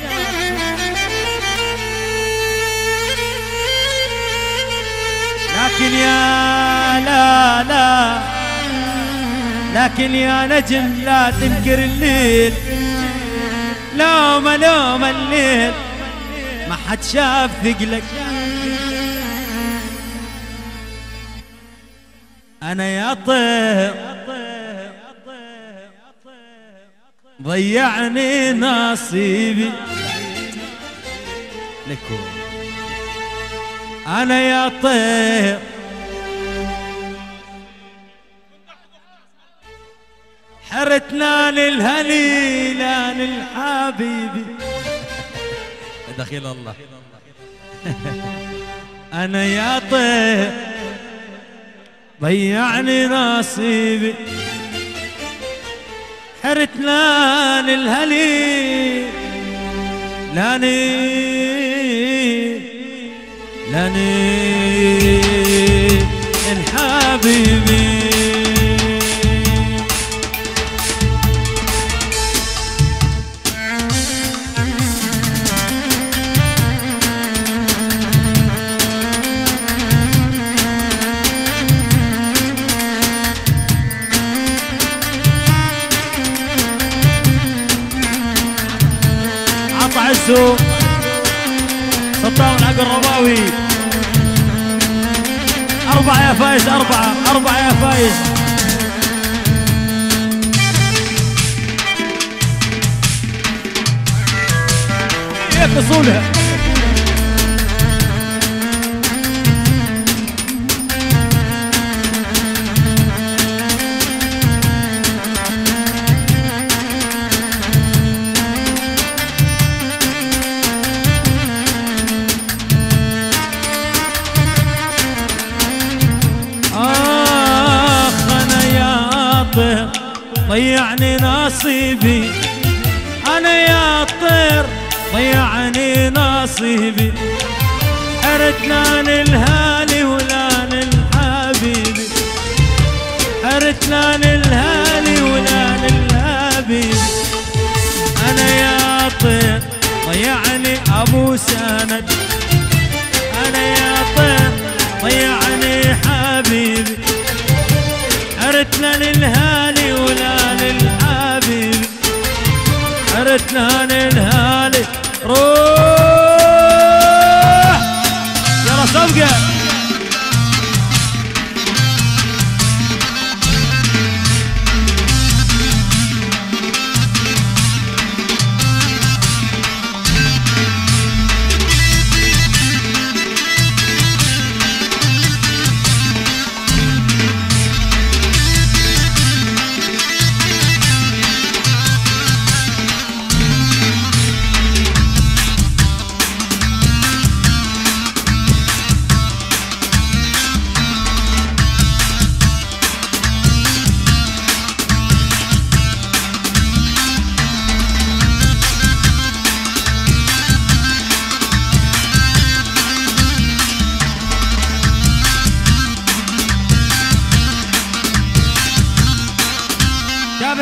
A: لكن يا لا لا لكن يا نجم لا تنكر الليل لو ما لو ما الليل ما حد شاف ثقلك انا يا طير ضيعني نصيبي لكم انا يا طير حرتنا للهليلة للحبيبي دخيل الله انا يا طير ضيعني نصيبي حرتنا للهليل لاني لاني الحبيبي عزو سلطان حق الرباوي أربعة يا فايز أربعة أربعة يا فايز هيك أصولها ضيعني نصيبي أنا يا طير ضيعني نصيبي حرتنا للهالي ولا للحبيبي حرتنا للهالي ولا للحبيبي أنا يا طير ضيعني أبو سند أنا يا طير ضيعني حبيبي حرتنا للهالي ولا للحبيب حرتنا للهالي روح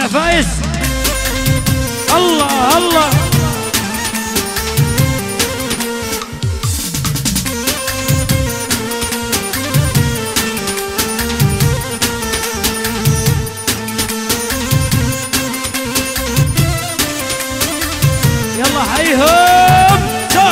A: يا فايز. الله الله يلا حيهم سو.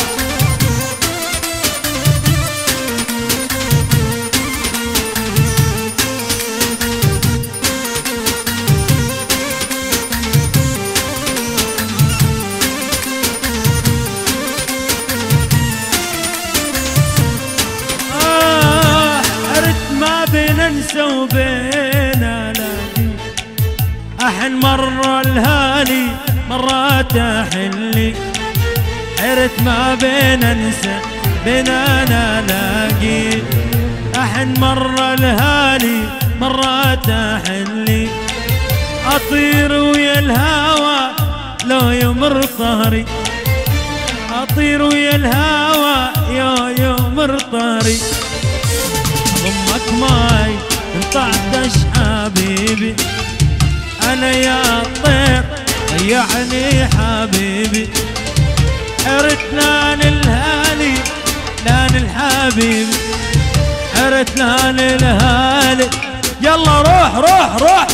A: آه أردت ما بين أنسى وبين ألاقي، أحن مرة الهالي مرات أحلي، حرت ما بين أنسى بين أنا ألاقي، أحن مرة الهالي مرات أحلي، أطير ويا الهوى لو يمر طهري، أطير ويا الهوى يا يمر طهري، ضمك ماي انطعتش حبيبي، أنا يا طير ضيعني حبيبي، حرت لان الهالي لان الحبيب، حرت لان الهالي. يلا روح روح روح.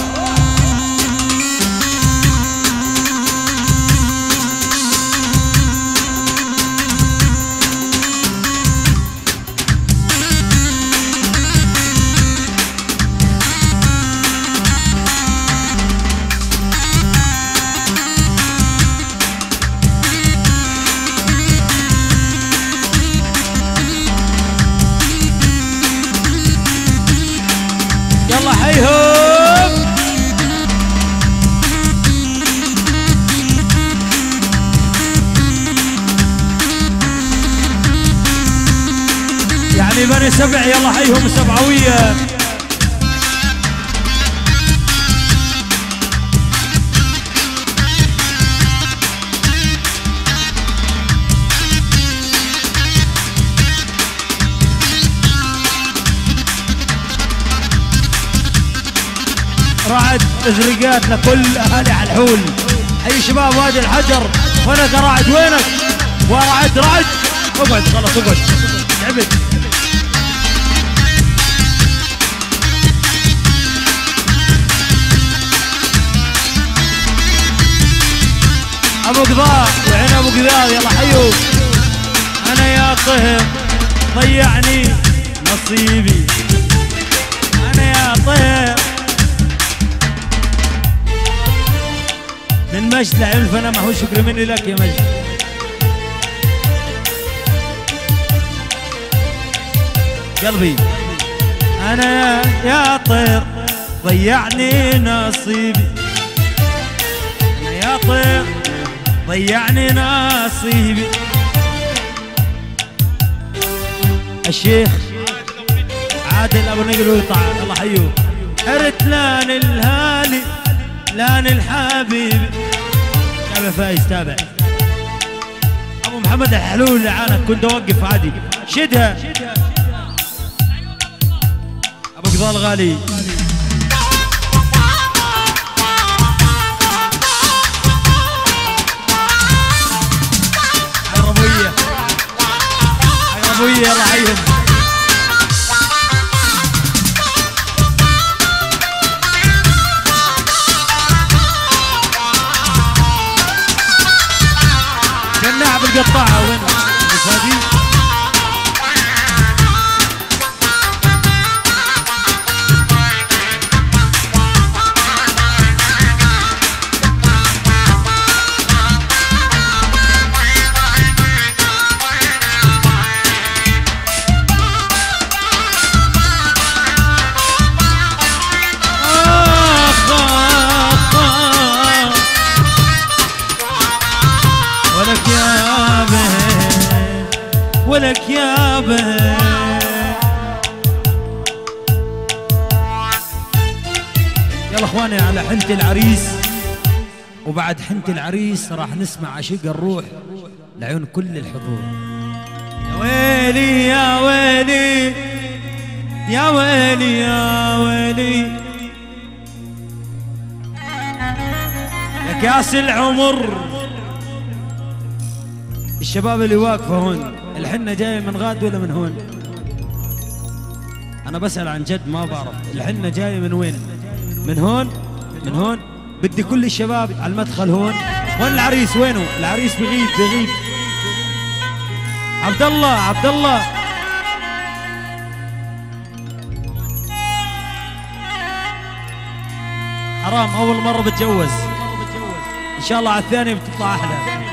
A: يلا حيهم. يعني بني سبع يلا حيهم السبعوية. رعد ازرقات لكل اهالي على الحول. حي شباب وادي الحجر. وينك يا رعد وينك؟ ورعد رعد اقعد خلاص اقعد تعبت. ابو قضاء وعين ابو قذاذ يلا حيو. انا يا طهر ضيعني نصيبي، انا يا طهر من مجد لعلم الفنا ما هو شكر مني لك يا مجد. قلبي انا يا طير ضيعني نصيبي، انا يا طير ضيعني نصيبي. الشيخ عادل ابو نقل ويطع الله حيوه. حرت لان الهالي لان الحبيب. تابع فايز تابع. ابو محمد الحلول اللي عانك كنت اوقف عادي شدها. ابو قضاء الغالي عربويه عربويه يلا حيهم. قناع بالقطاعة وين الفادي؟ ولك يا به. يلا اخواني على حنة العريس، وبعد حنة العريس راح نسمع عشق الروح لعيون كل الحضور. يا ويلي يا ويلي يا ويلي يا ويلي كاس العمر. الشباب اللي واقفه هون الحنه جايه من غاد ولا من هون؟ انا بسأل عن جد ما بعرف. الحنه جايه من وين؟ من هون؟ من هون؟ بدي كل الشباب على المدخل هون. وين العريس؟ وينه؟ العريس بغيب بغيب. عبد الله عبد الله حرام اول مره بتجوز، ان شاء الله على الثانيه بتطلع احلى.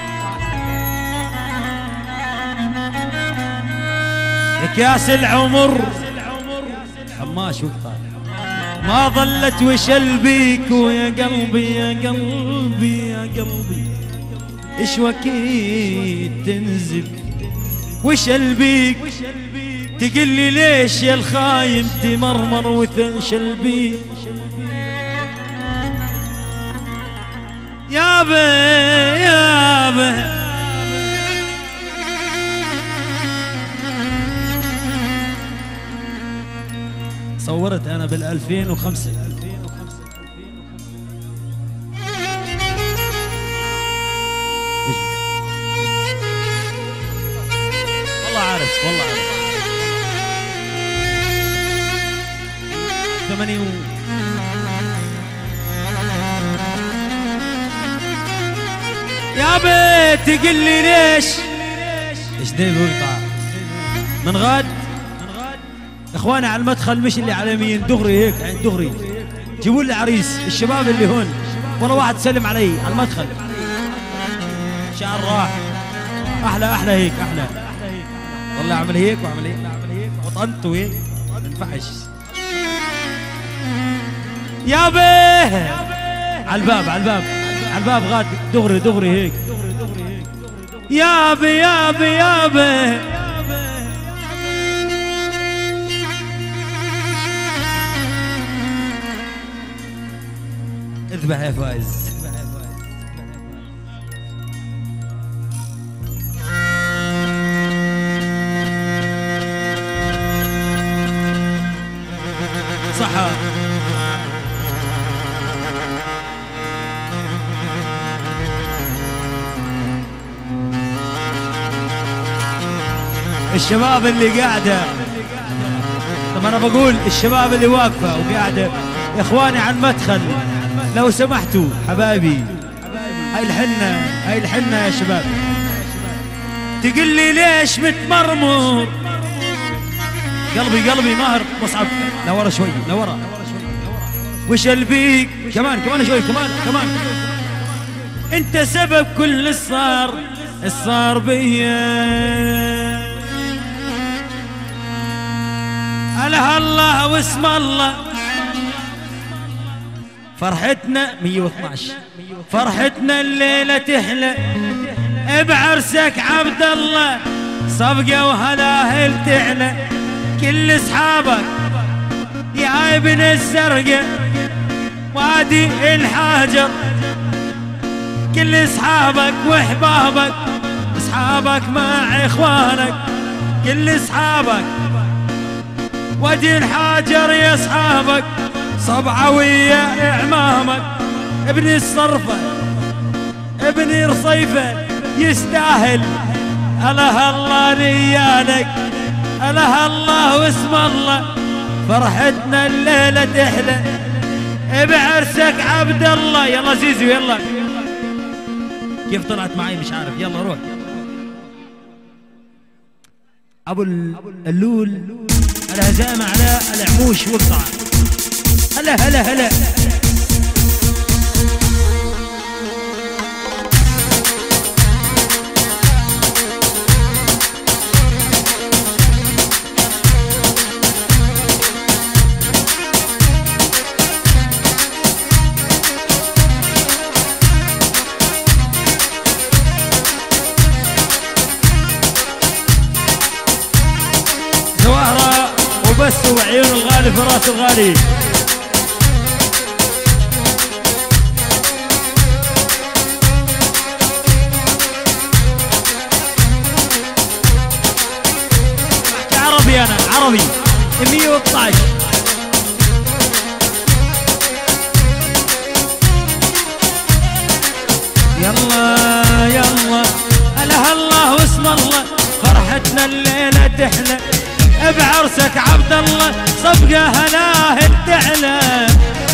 A: كاس العمر حماش وقتها ما ظلت وشل بيك ويا قلبي يا قلبي يا قلبي ايش وكيت تنزل وشل بيك تقلي ليش يا الخاين تمرمر وتنشل بيك يابا يابا. صورت انا بالألفين وخمسة والله عارف والله عارف ثمانين و... يا بيت تقول لي ليش ايش ده بيقطع من غاد اخواني على المدخل مش اللي على يمين دغري هيك عند دغري جيبوا لي عريس الشباب اللي هون والله واحد سلم علي على المدخل شعر راح احلى احلى هيك احلى والله اعمل هيك واعمل هيك وطنت وهيك ما ينفعش يا بيه على الباب على الباب على الباب غاد دغري دغري هيك يابي يابي يابي اذبح يا فايز صح الشباب اللي قاعده طب انا بقول الشباب اللي واقفه وقاعده يا اخواني على المدخل لو سمحتوا حبايبي هاي الحنه هاي الحنه يا شباب تقول لي ليش متمرمر قلبي قلبي ماهر مصعب لورا شوي لورا وش البيك كمان كمان شوي كمان كمان انت سبب كل الصار الصار بيا اله الله واسم الله فرحتنا مية واثناشر فرحتنا الليلة تحلى بعرسك عبد الله صفقة وهلاهل تعلى كل اصحابك يا ابن الزرقاء وادي الحاجر كل اصحابك واحبابك اصحابك مع اخوانك كل اصحابك وادي الحاجر يا اصحابك صبعه ويا اعمامك ابن الصرفه ابن رصيفه يستاهل اله الله نيالك اله الله واسم الله فرحتنا الليله تحلى بعرسك عبد الله يلا زيزو يلا كيف طلعت معي مش عارف يلا روح ابو اللول الهزائم على العموش وقطع هلا هلا هلا زواهرة وبس وعيون الغالي في راس الغالي عربي انا عربي مية واثناشر عرسنا الليلة تحلى بعرسك عبد الله صفقة هناه التعلى.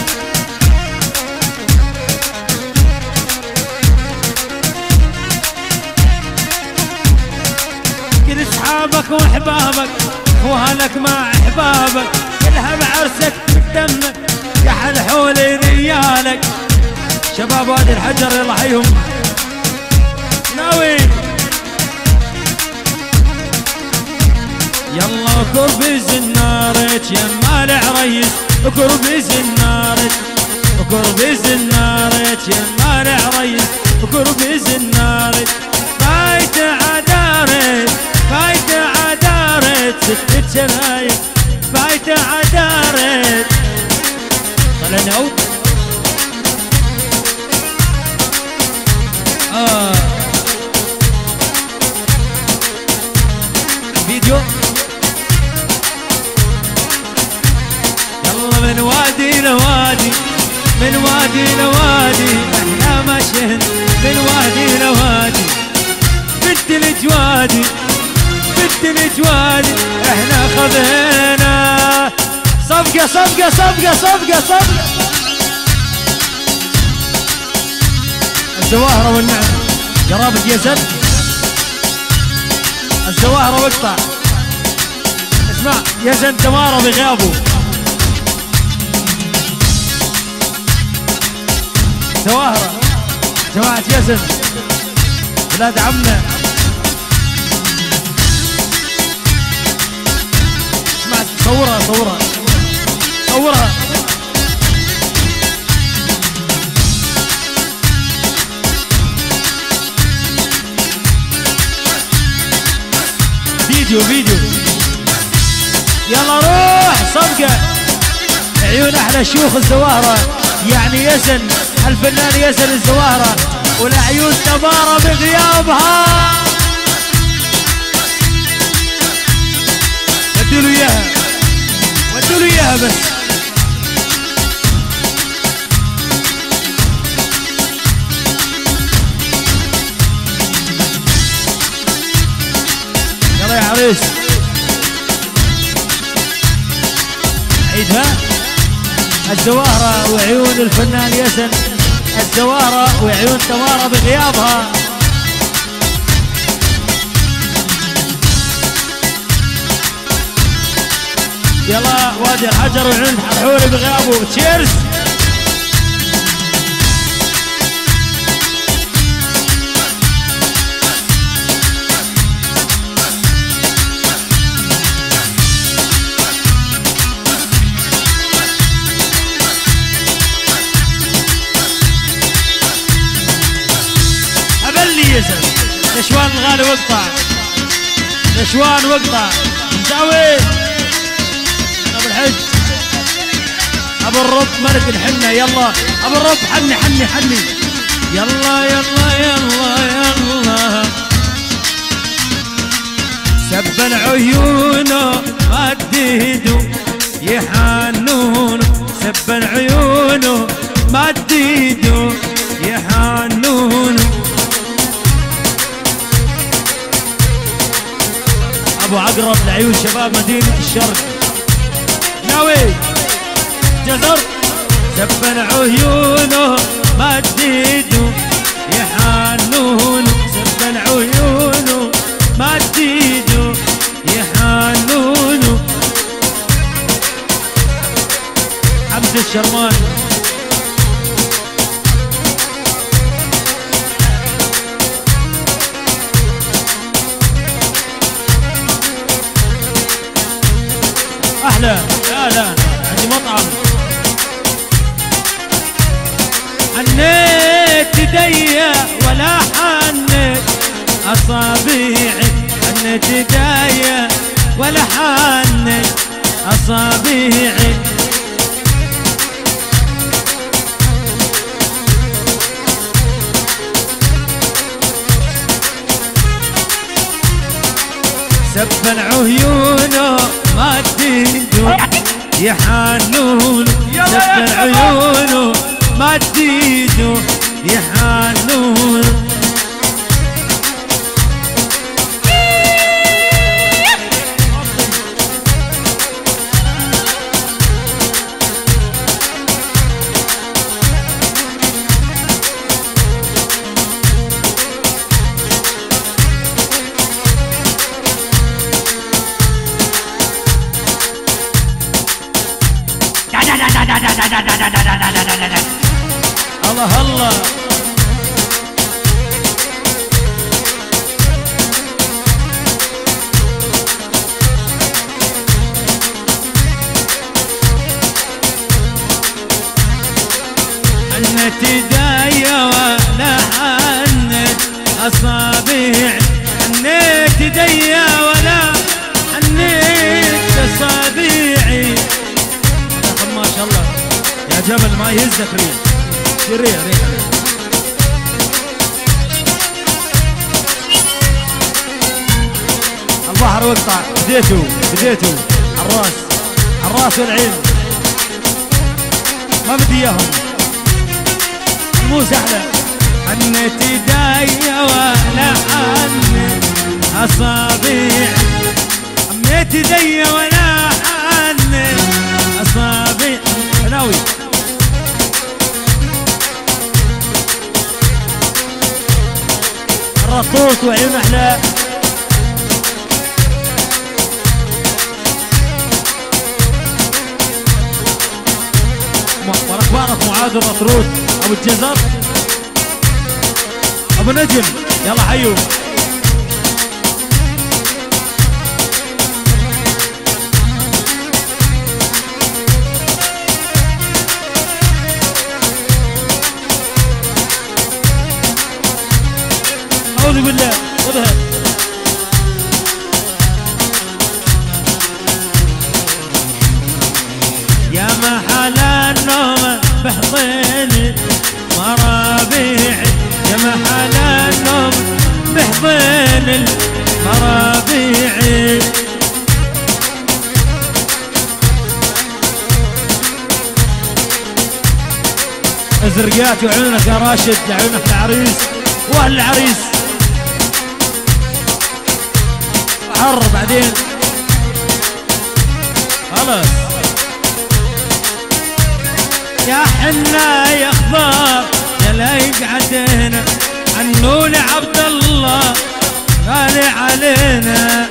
A: كل اصحابك واحبابك واهلك مع احبابك كلها بعرسك تتمك يا حلحولي ريالك. شباب وادي الحجر يلا حيهم ناوي يلا قربي زنارك يا مال عريس قربي زنارك قربي زنارك يا مال عريس قربي زنارك. فايت عدارك فايت عدارك ست شرايك فايت عدارك. طلعنا اوت آه. فيديو يلا من وادي لوادي من وادي لوادي احنا ماشيين من وادي لوادي بنت الجوادي بنت الجوادي احنا خذينا صفقة صفقة صفقة صفقة صفقة. الزواهرة والنعم جرابة يزن الزواهرة واقطع اسمع يزن تمارة بغيابه زواهرة جماعة يزن ولاد عمنا. اسمع صورها صورها صورها فيديو فيديو يلا روح صفقة. عيون احلى شيوخ الزواهرة يعني يزن الفنان يزن الزواهرة والعيون تمارة بغيابها. ودوا له اياها ودوا له اياها بس. يلا يا عريس عيدها الزواهرة وعيون الفنان يزن الزواهرة وعيون تمارة بغيابها. يلا وادي الحجر وعيون حلحولي بغيابه. تشيرز نشوان الغالي واقطع نشوان واقطع مساوي ابو الحج ابو الرب ملك الحنه. يلا ابو الرب حني حني حني يلا يلا يلا يلا. سبن عيونه ما تديدو يحنون سبن عيونه ما تديدو يحنون. ابو عقرب لعيون شباب مدينة الشرق ناوي جزر. سبن عيونه ما تزيدوا يحنون سبن عيونه ما تزيدوا يحنون. حمزة الشرمان احلى. لا لا عندي مطعم. حنيت يدي ولا حنيت اصابيعي حنيت يدي ولا حنيت اصابيعي. سبن عيونه ما تزيدوا يحنون سبن عيونه ما تزيدوا يحنون. الله الله
B: عنت ايديا ولا عنت اصابيع، عنت ايديا ولا عنت اصابيعي.
A: ما شاء الله يا جبل ما يهزك ريح ريح ريح. البحر وقطع بديتوا بديتوا الراس الراس والعين ما بدي اياهم مو سهله.
B: عنت ايديا ولا عنت اصابيع، عنت ايديا ولا عنت اصابيع.
A: ناوي الرطوط وعيون احلى. اخبارك معاذ المطرود ابو الجزر ابو نجم يلا حيو. اعوذ بالله خذها.
B: يا محل النوم بحضن مرابيعي، يا محل النوم بحضن المرابيعي.
A: ازرقات وعيونك يا راشد لعيونك العريس واهل العريس. حر بعدين خلاص.
B: يا حنا يا اخبار يا لا يقعدنا عنون عبد الله غالي علينا.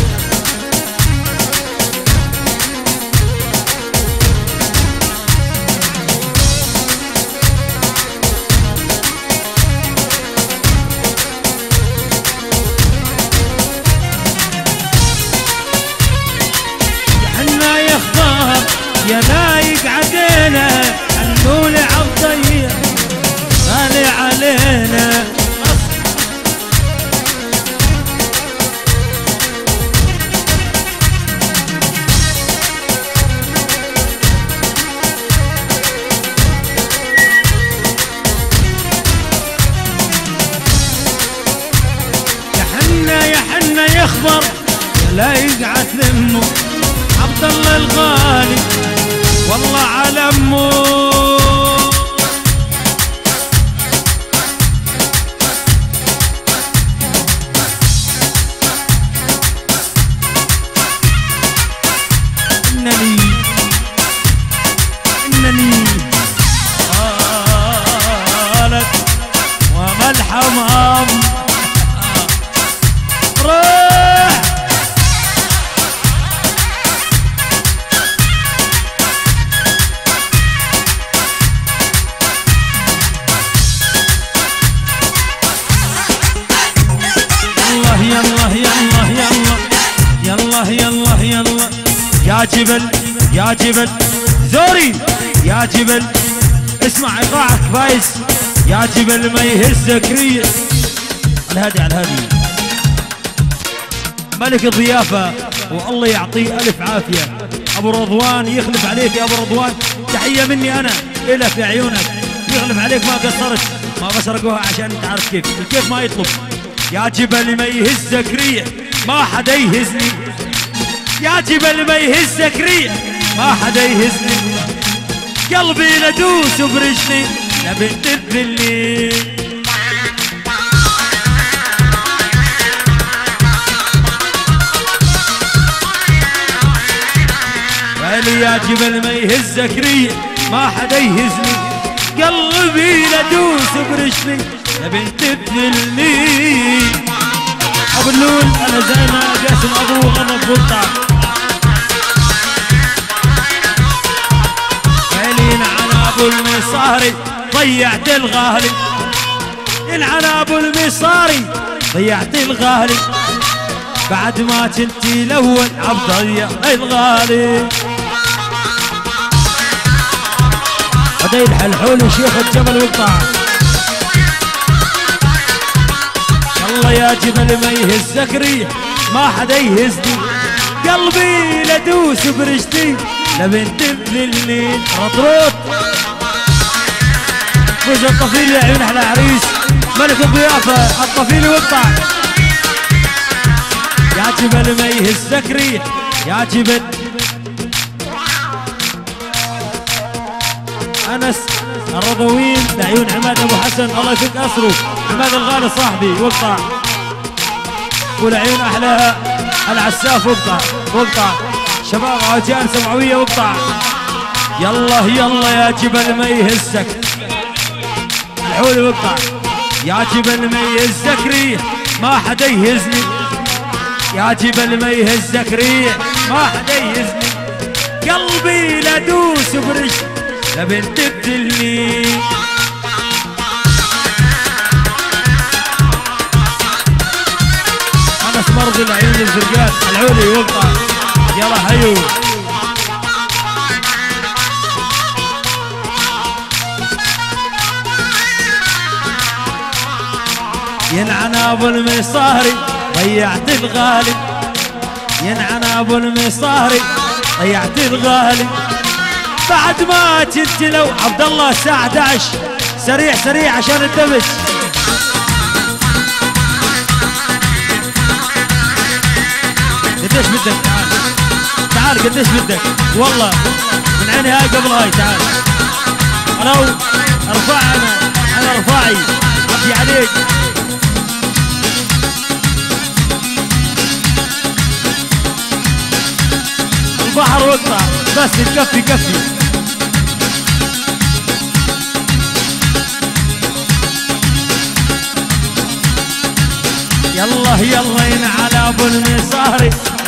B: حنا يا اخبار يا لا يقعدنا عنون عبد الله غالي علينا. يا حنا يا حنا يخبر لا يقعد ذمه عبد الله الغالي والله على امه. انني انني
A: قالت وما الحمام روح.
B: يلا يلا يلا يلا يلا يلا
A: يا جبل يا جبل زوري يا جبل اسمع ايقاعك فايز. يا جبل ما يهزك ريح. الهادي على الهادي ملك الضيافه والله يعطيه الف عافيه. ابو رضوان يخلف عليك يا ابو رضوان. تحيه مني انا الك يا عيونك. يخلف عليك ما قصرت ما بسرقوها عشان انت عارف كيف الكيف ما يطلب. يا جبل ما يهزك ريح ما حدا يهزني. يا جبل ما يهزك ريح ما حدا يهزني. قلبي لدوس وبرجلي لبنت الذلي. ويلي يا جبل ما يهزك ريح ما حدا يهزني. قلبي لدوس برجلي لبنت الذلي. ابو اللول انا زي ما قاسم ابوه غضب بلطع. المصاري ضيعت الغالي، ينعن ابو المصاري ضيعت الغالي، بعد ما كنت الاول عبد ضيع الغالي. هذا الحلحول وشيخ الجبل والطاع. الله يا جبل ما يهزك ريح ما حدا يهزني، قلبي لدوس برشتي لبنت الليل رطروط. فوز الطفيل يا عيون احلى عريس ملك الضيافه الطفيل والطاع. يا جبل ما يهزك ريح يا جبل. انس الرضوين لعيون عماد ابو حسن الله يفك اسره، عماد الغالي صاحبي والطاع، ولعيون احلاها العساف والطاع والطاع، شباب عجان سمعويه والطاع. يلا يلا يا جبل ما يهزك الحول والطاع، يا جبل ما يهزك ريح ما حدا يهزني، يا جبل ما يهزك ريح ما حدا يهزني، قلبي لدوس برش لبنت بدلني. انس مرضي العيون الزرقات العولي والطاع. يلا حيو ينعن ابو المصاري ضيعت الغالي، ينعن ابو المصاري ضيعت الغالي، بعد ما كنت لو عبد الله الساعة احد عشر سريع سريع عشان الدمج. قديش بدك؟ تعال تعال قديش بدك؟ والله من عيني هاي قبل هاي. تعال لو ارفع انا انا رفاعي ابدي عليك. البحر وقطع بس كفي كفي. يلا يلا ينعل ابو المصاري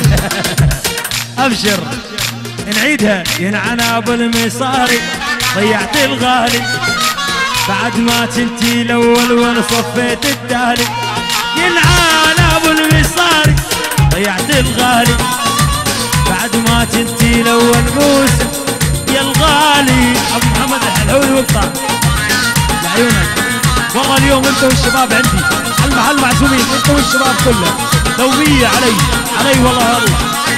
A: ابشر نعيدها. ينعن ابو المصاري ضيعت الغالي، بعد ما كنتي الاول وصفيت التالي، ينعن ابو المصاري ضيعت الغالي، بعد ما كنتي الاول موسى يا الغالي. ابو محمد الحلحول والطاع لعيونك. والله اليوم انت والشباب عندي المحل معزومين، انت والشباب كله دوبيه علي علي والله الله.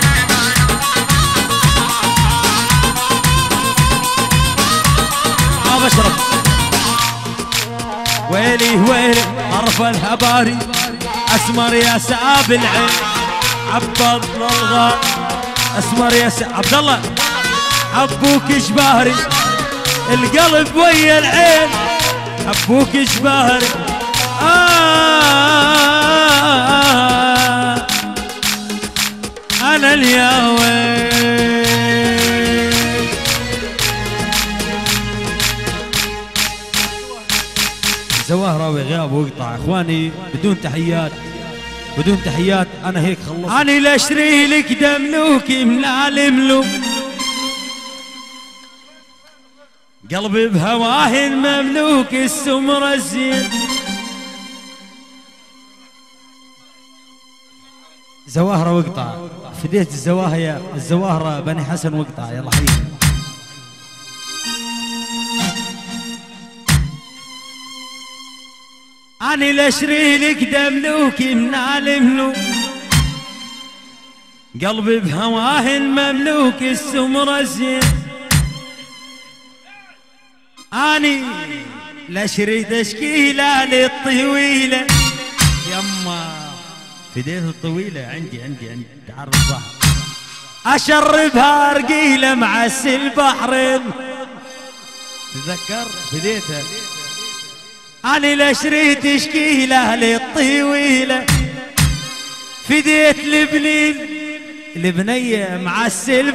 A: ما بشرب ويلي ويلي عرف الهباري اسمر يا سعاب العين عبد الله الغالي اسمر يا س... عبد الله حبوك جباري القلب ويا العين حبوك جباري. آه انا اليوم زواهرة وغياب وقطع. اخواني بدون تحيات بدون تحيات انا هيك خلصت. انا لاشري لك دملوك من الملوك، قلبي بهواه المملوك السمر الزين. زواهرة وقطع فديت الزواهية الزواهرة بني حسن وقطع. يلا حبيبي أنا لاشري لك دملوك من الملوك، قلبي بهواه المملوك السمر الزين. أني لاشري تشكيلة للطويلة يما فديت الطويلة عندي عندي عندي تعرف البحر أشربها رقيلة مع البحرين. تذكر فديتها. أنا لاشري تشكيلة للطويلة فديت لبنين لبنية مع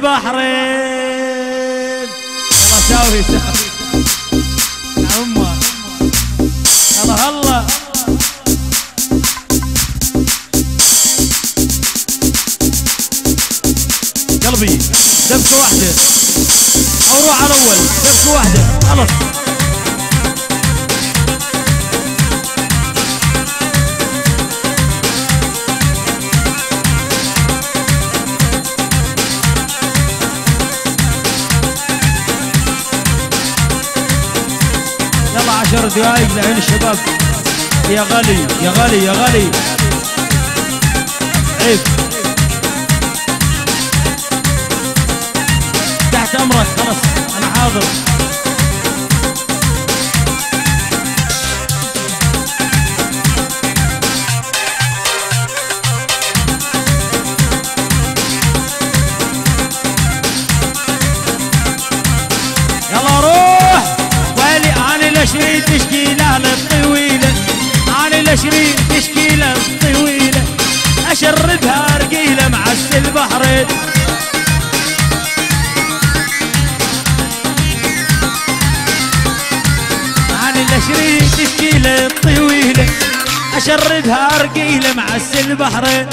A: البحرين. يلا ساوي ساوي يا أمه. يلا هلا قلبي دبكة واحدة أو روح على أول دبكة واحدة خلص. عشر دقايق لعين الشباب. يا غالي يا غالي يا غالي عيب. تحت امرك خلاص انا حاضر. يلا روح ويلي انا العشرين تشكيله الطويله، انا العشرين تشكيله الطويله اشربها رقيله معس البحرين. انا العشرين تشكيله الطويله اشربها رقيله معس البحرين.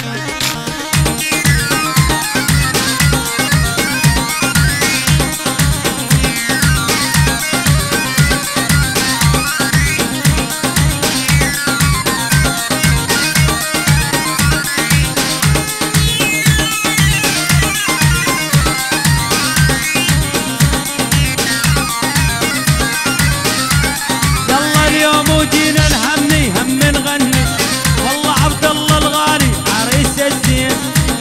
A: وجينا نهني هم نغني والله عبد الله الغالي عريس الزين.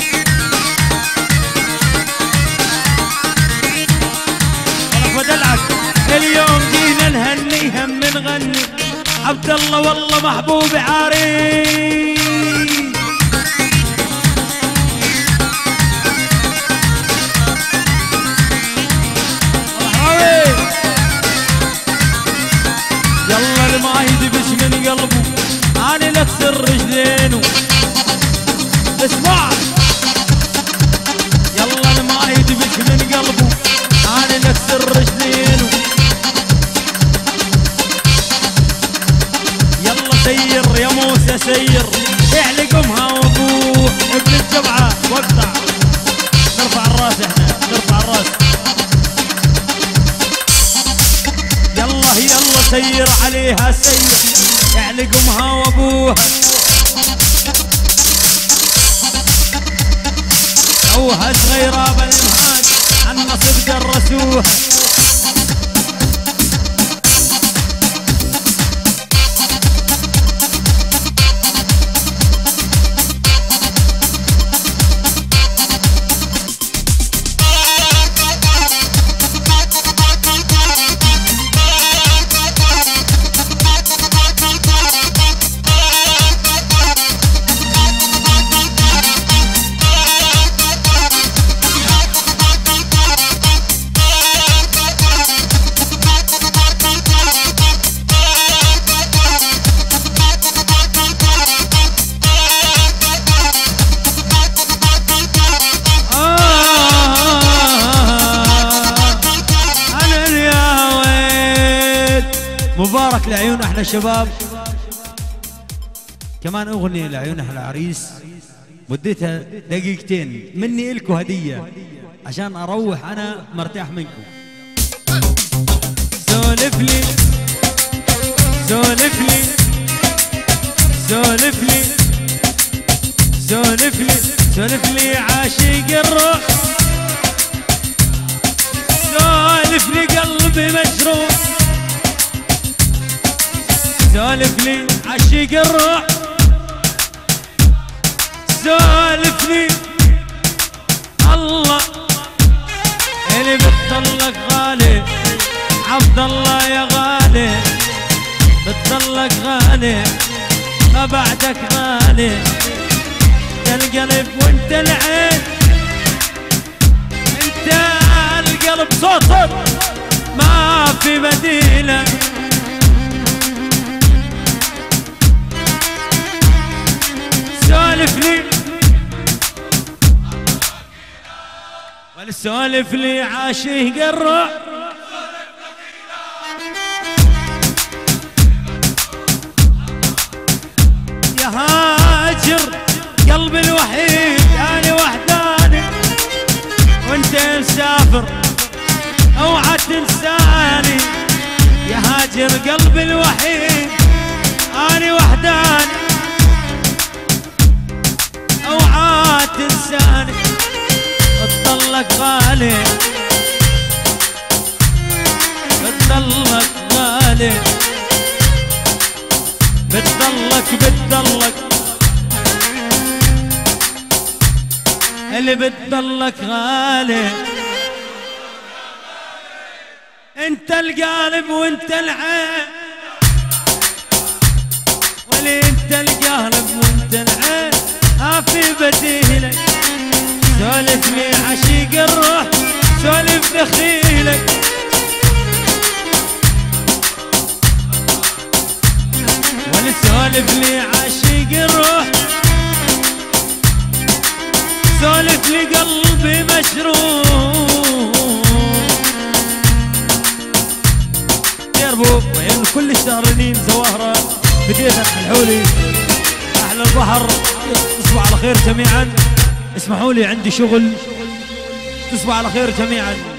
A: والله ودلعك اليوم جينا نهني هم نغني عبد الله والله محبوب عريس. يلا ما يدبش من قلبه انا لكسر رجلينه اسمع. يلا ما يدبش من قلبه انا لكسر رجلينه. يلا سير يا موسى سير اعلق امها وابوه ابن الجبعه وقطع. نرفع الراس احنا نرفع الراس. يلا يلا سير عليها سير اعلق امها وابوها. توها صغيره بالمهاج عن نصب درسوها. مبارك لعيون احلى الشباب. كمان اغنيه لعيون احلى العريس مدتها دقيقتين مني الكم هديه عشان اروح انا مرتاح منكم. سولف لي سولف لي سولف لي سولف لي سولف لي عاشق الروح. سولف لي قلبي مجروح. سولف لي عاشق الروح. سولف لي الله اللي بتضلك غالي عبد الله يا غالي بتضلك غالي ما بعدك غالي. انت القلب وانت العين انت القلب صوتك ما في بديله. سولف لي والسولف لي عاشق الروح. يا هاجر قلبي الوحيد انا وحداني وانت مسافر اوعى تنساني. يا هاجر قلبي الوحيد انا وحداني اوعى تنساني. بتضلك غالي بتضلك غالي بتضلك بتضلك اللي بتضلك غالي، انت القالب وانت العين، ولي انت القالب وانت العين، هافي بديلك سولف لي عشيق الروح، سولف دخيلك ولي سولف لي عشيق الروح، سولف لي قلبي مشروع. يربو بين كل السهرانين زواهرة بديت الحولي أحلى البحر، تصبحوا على خير جميعا. اسمحوا لي عندي شغل، تصبحوا على خير جميعا.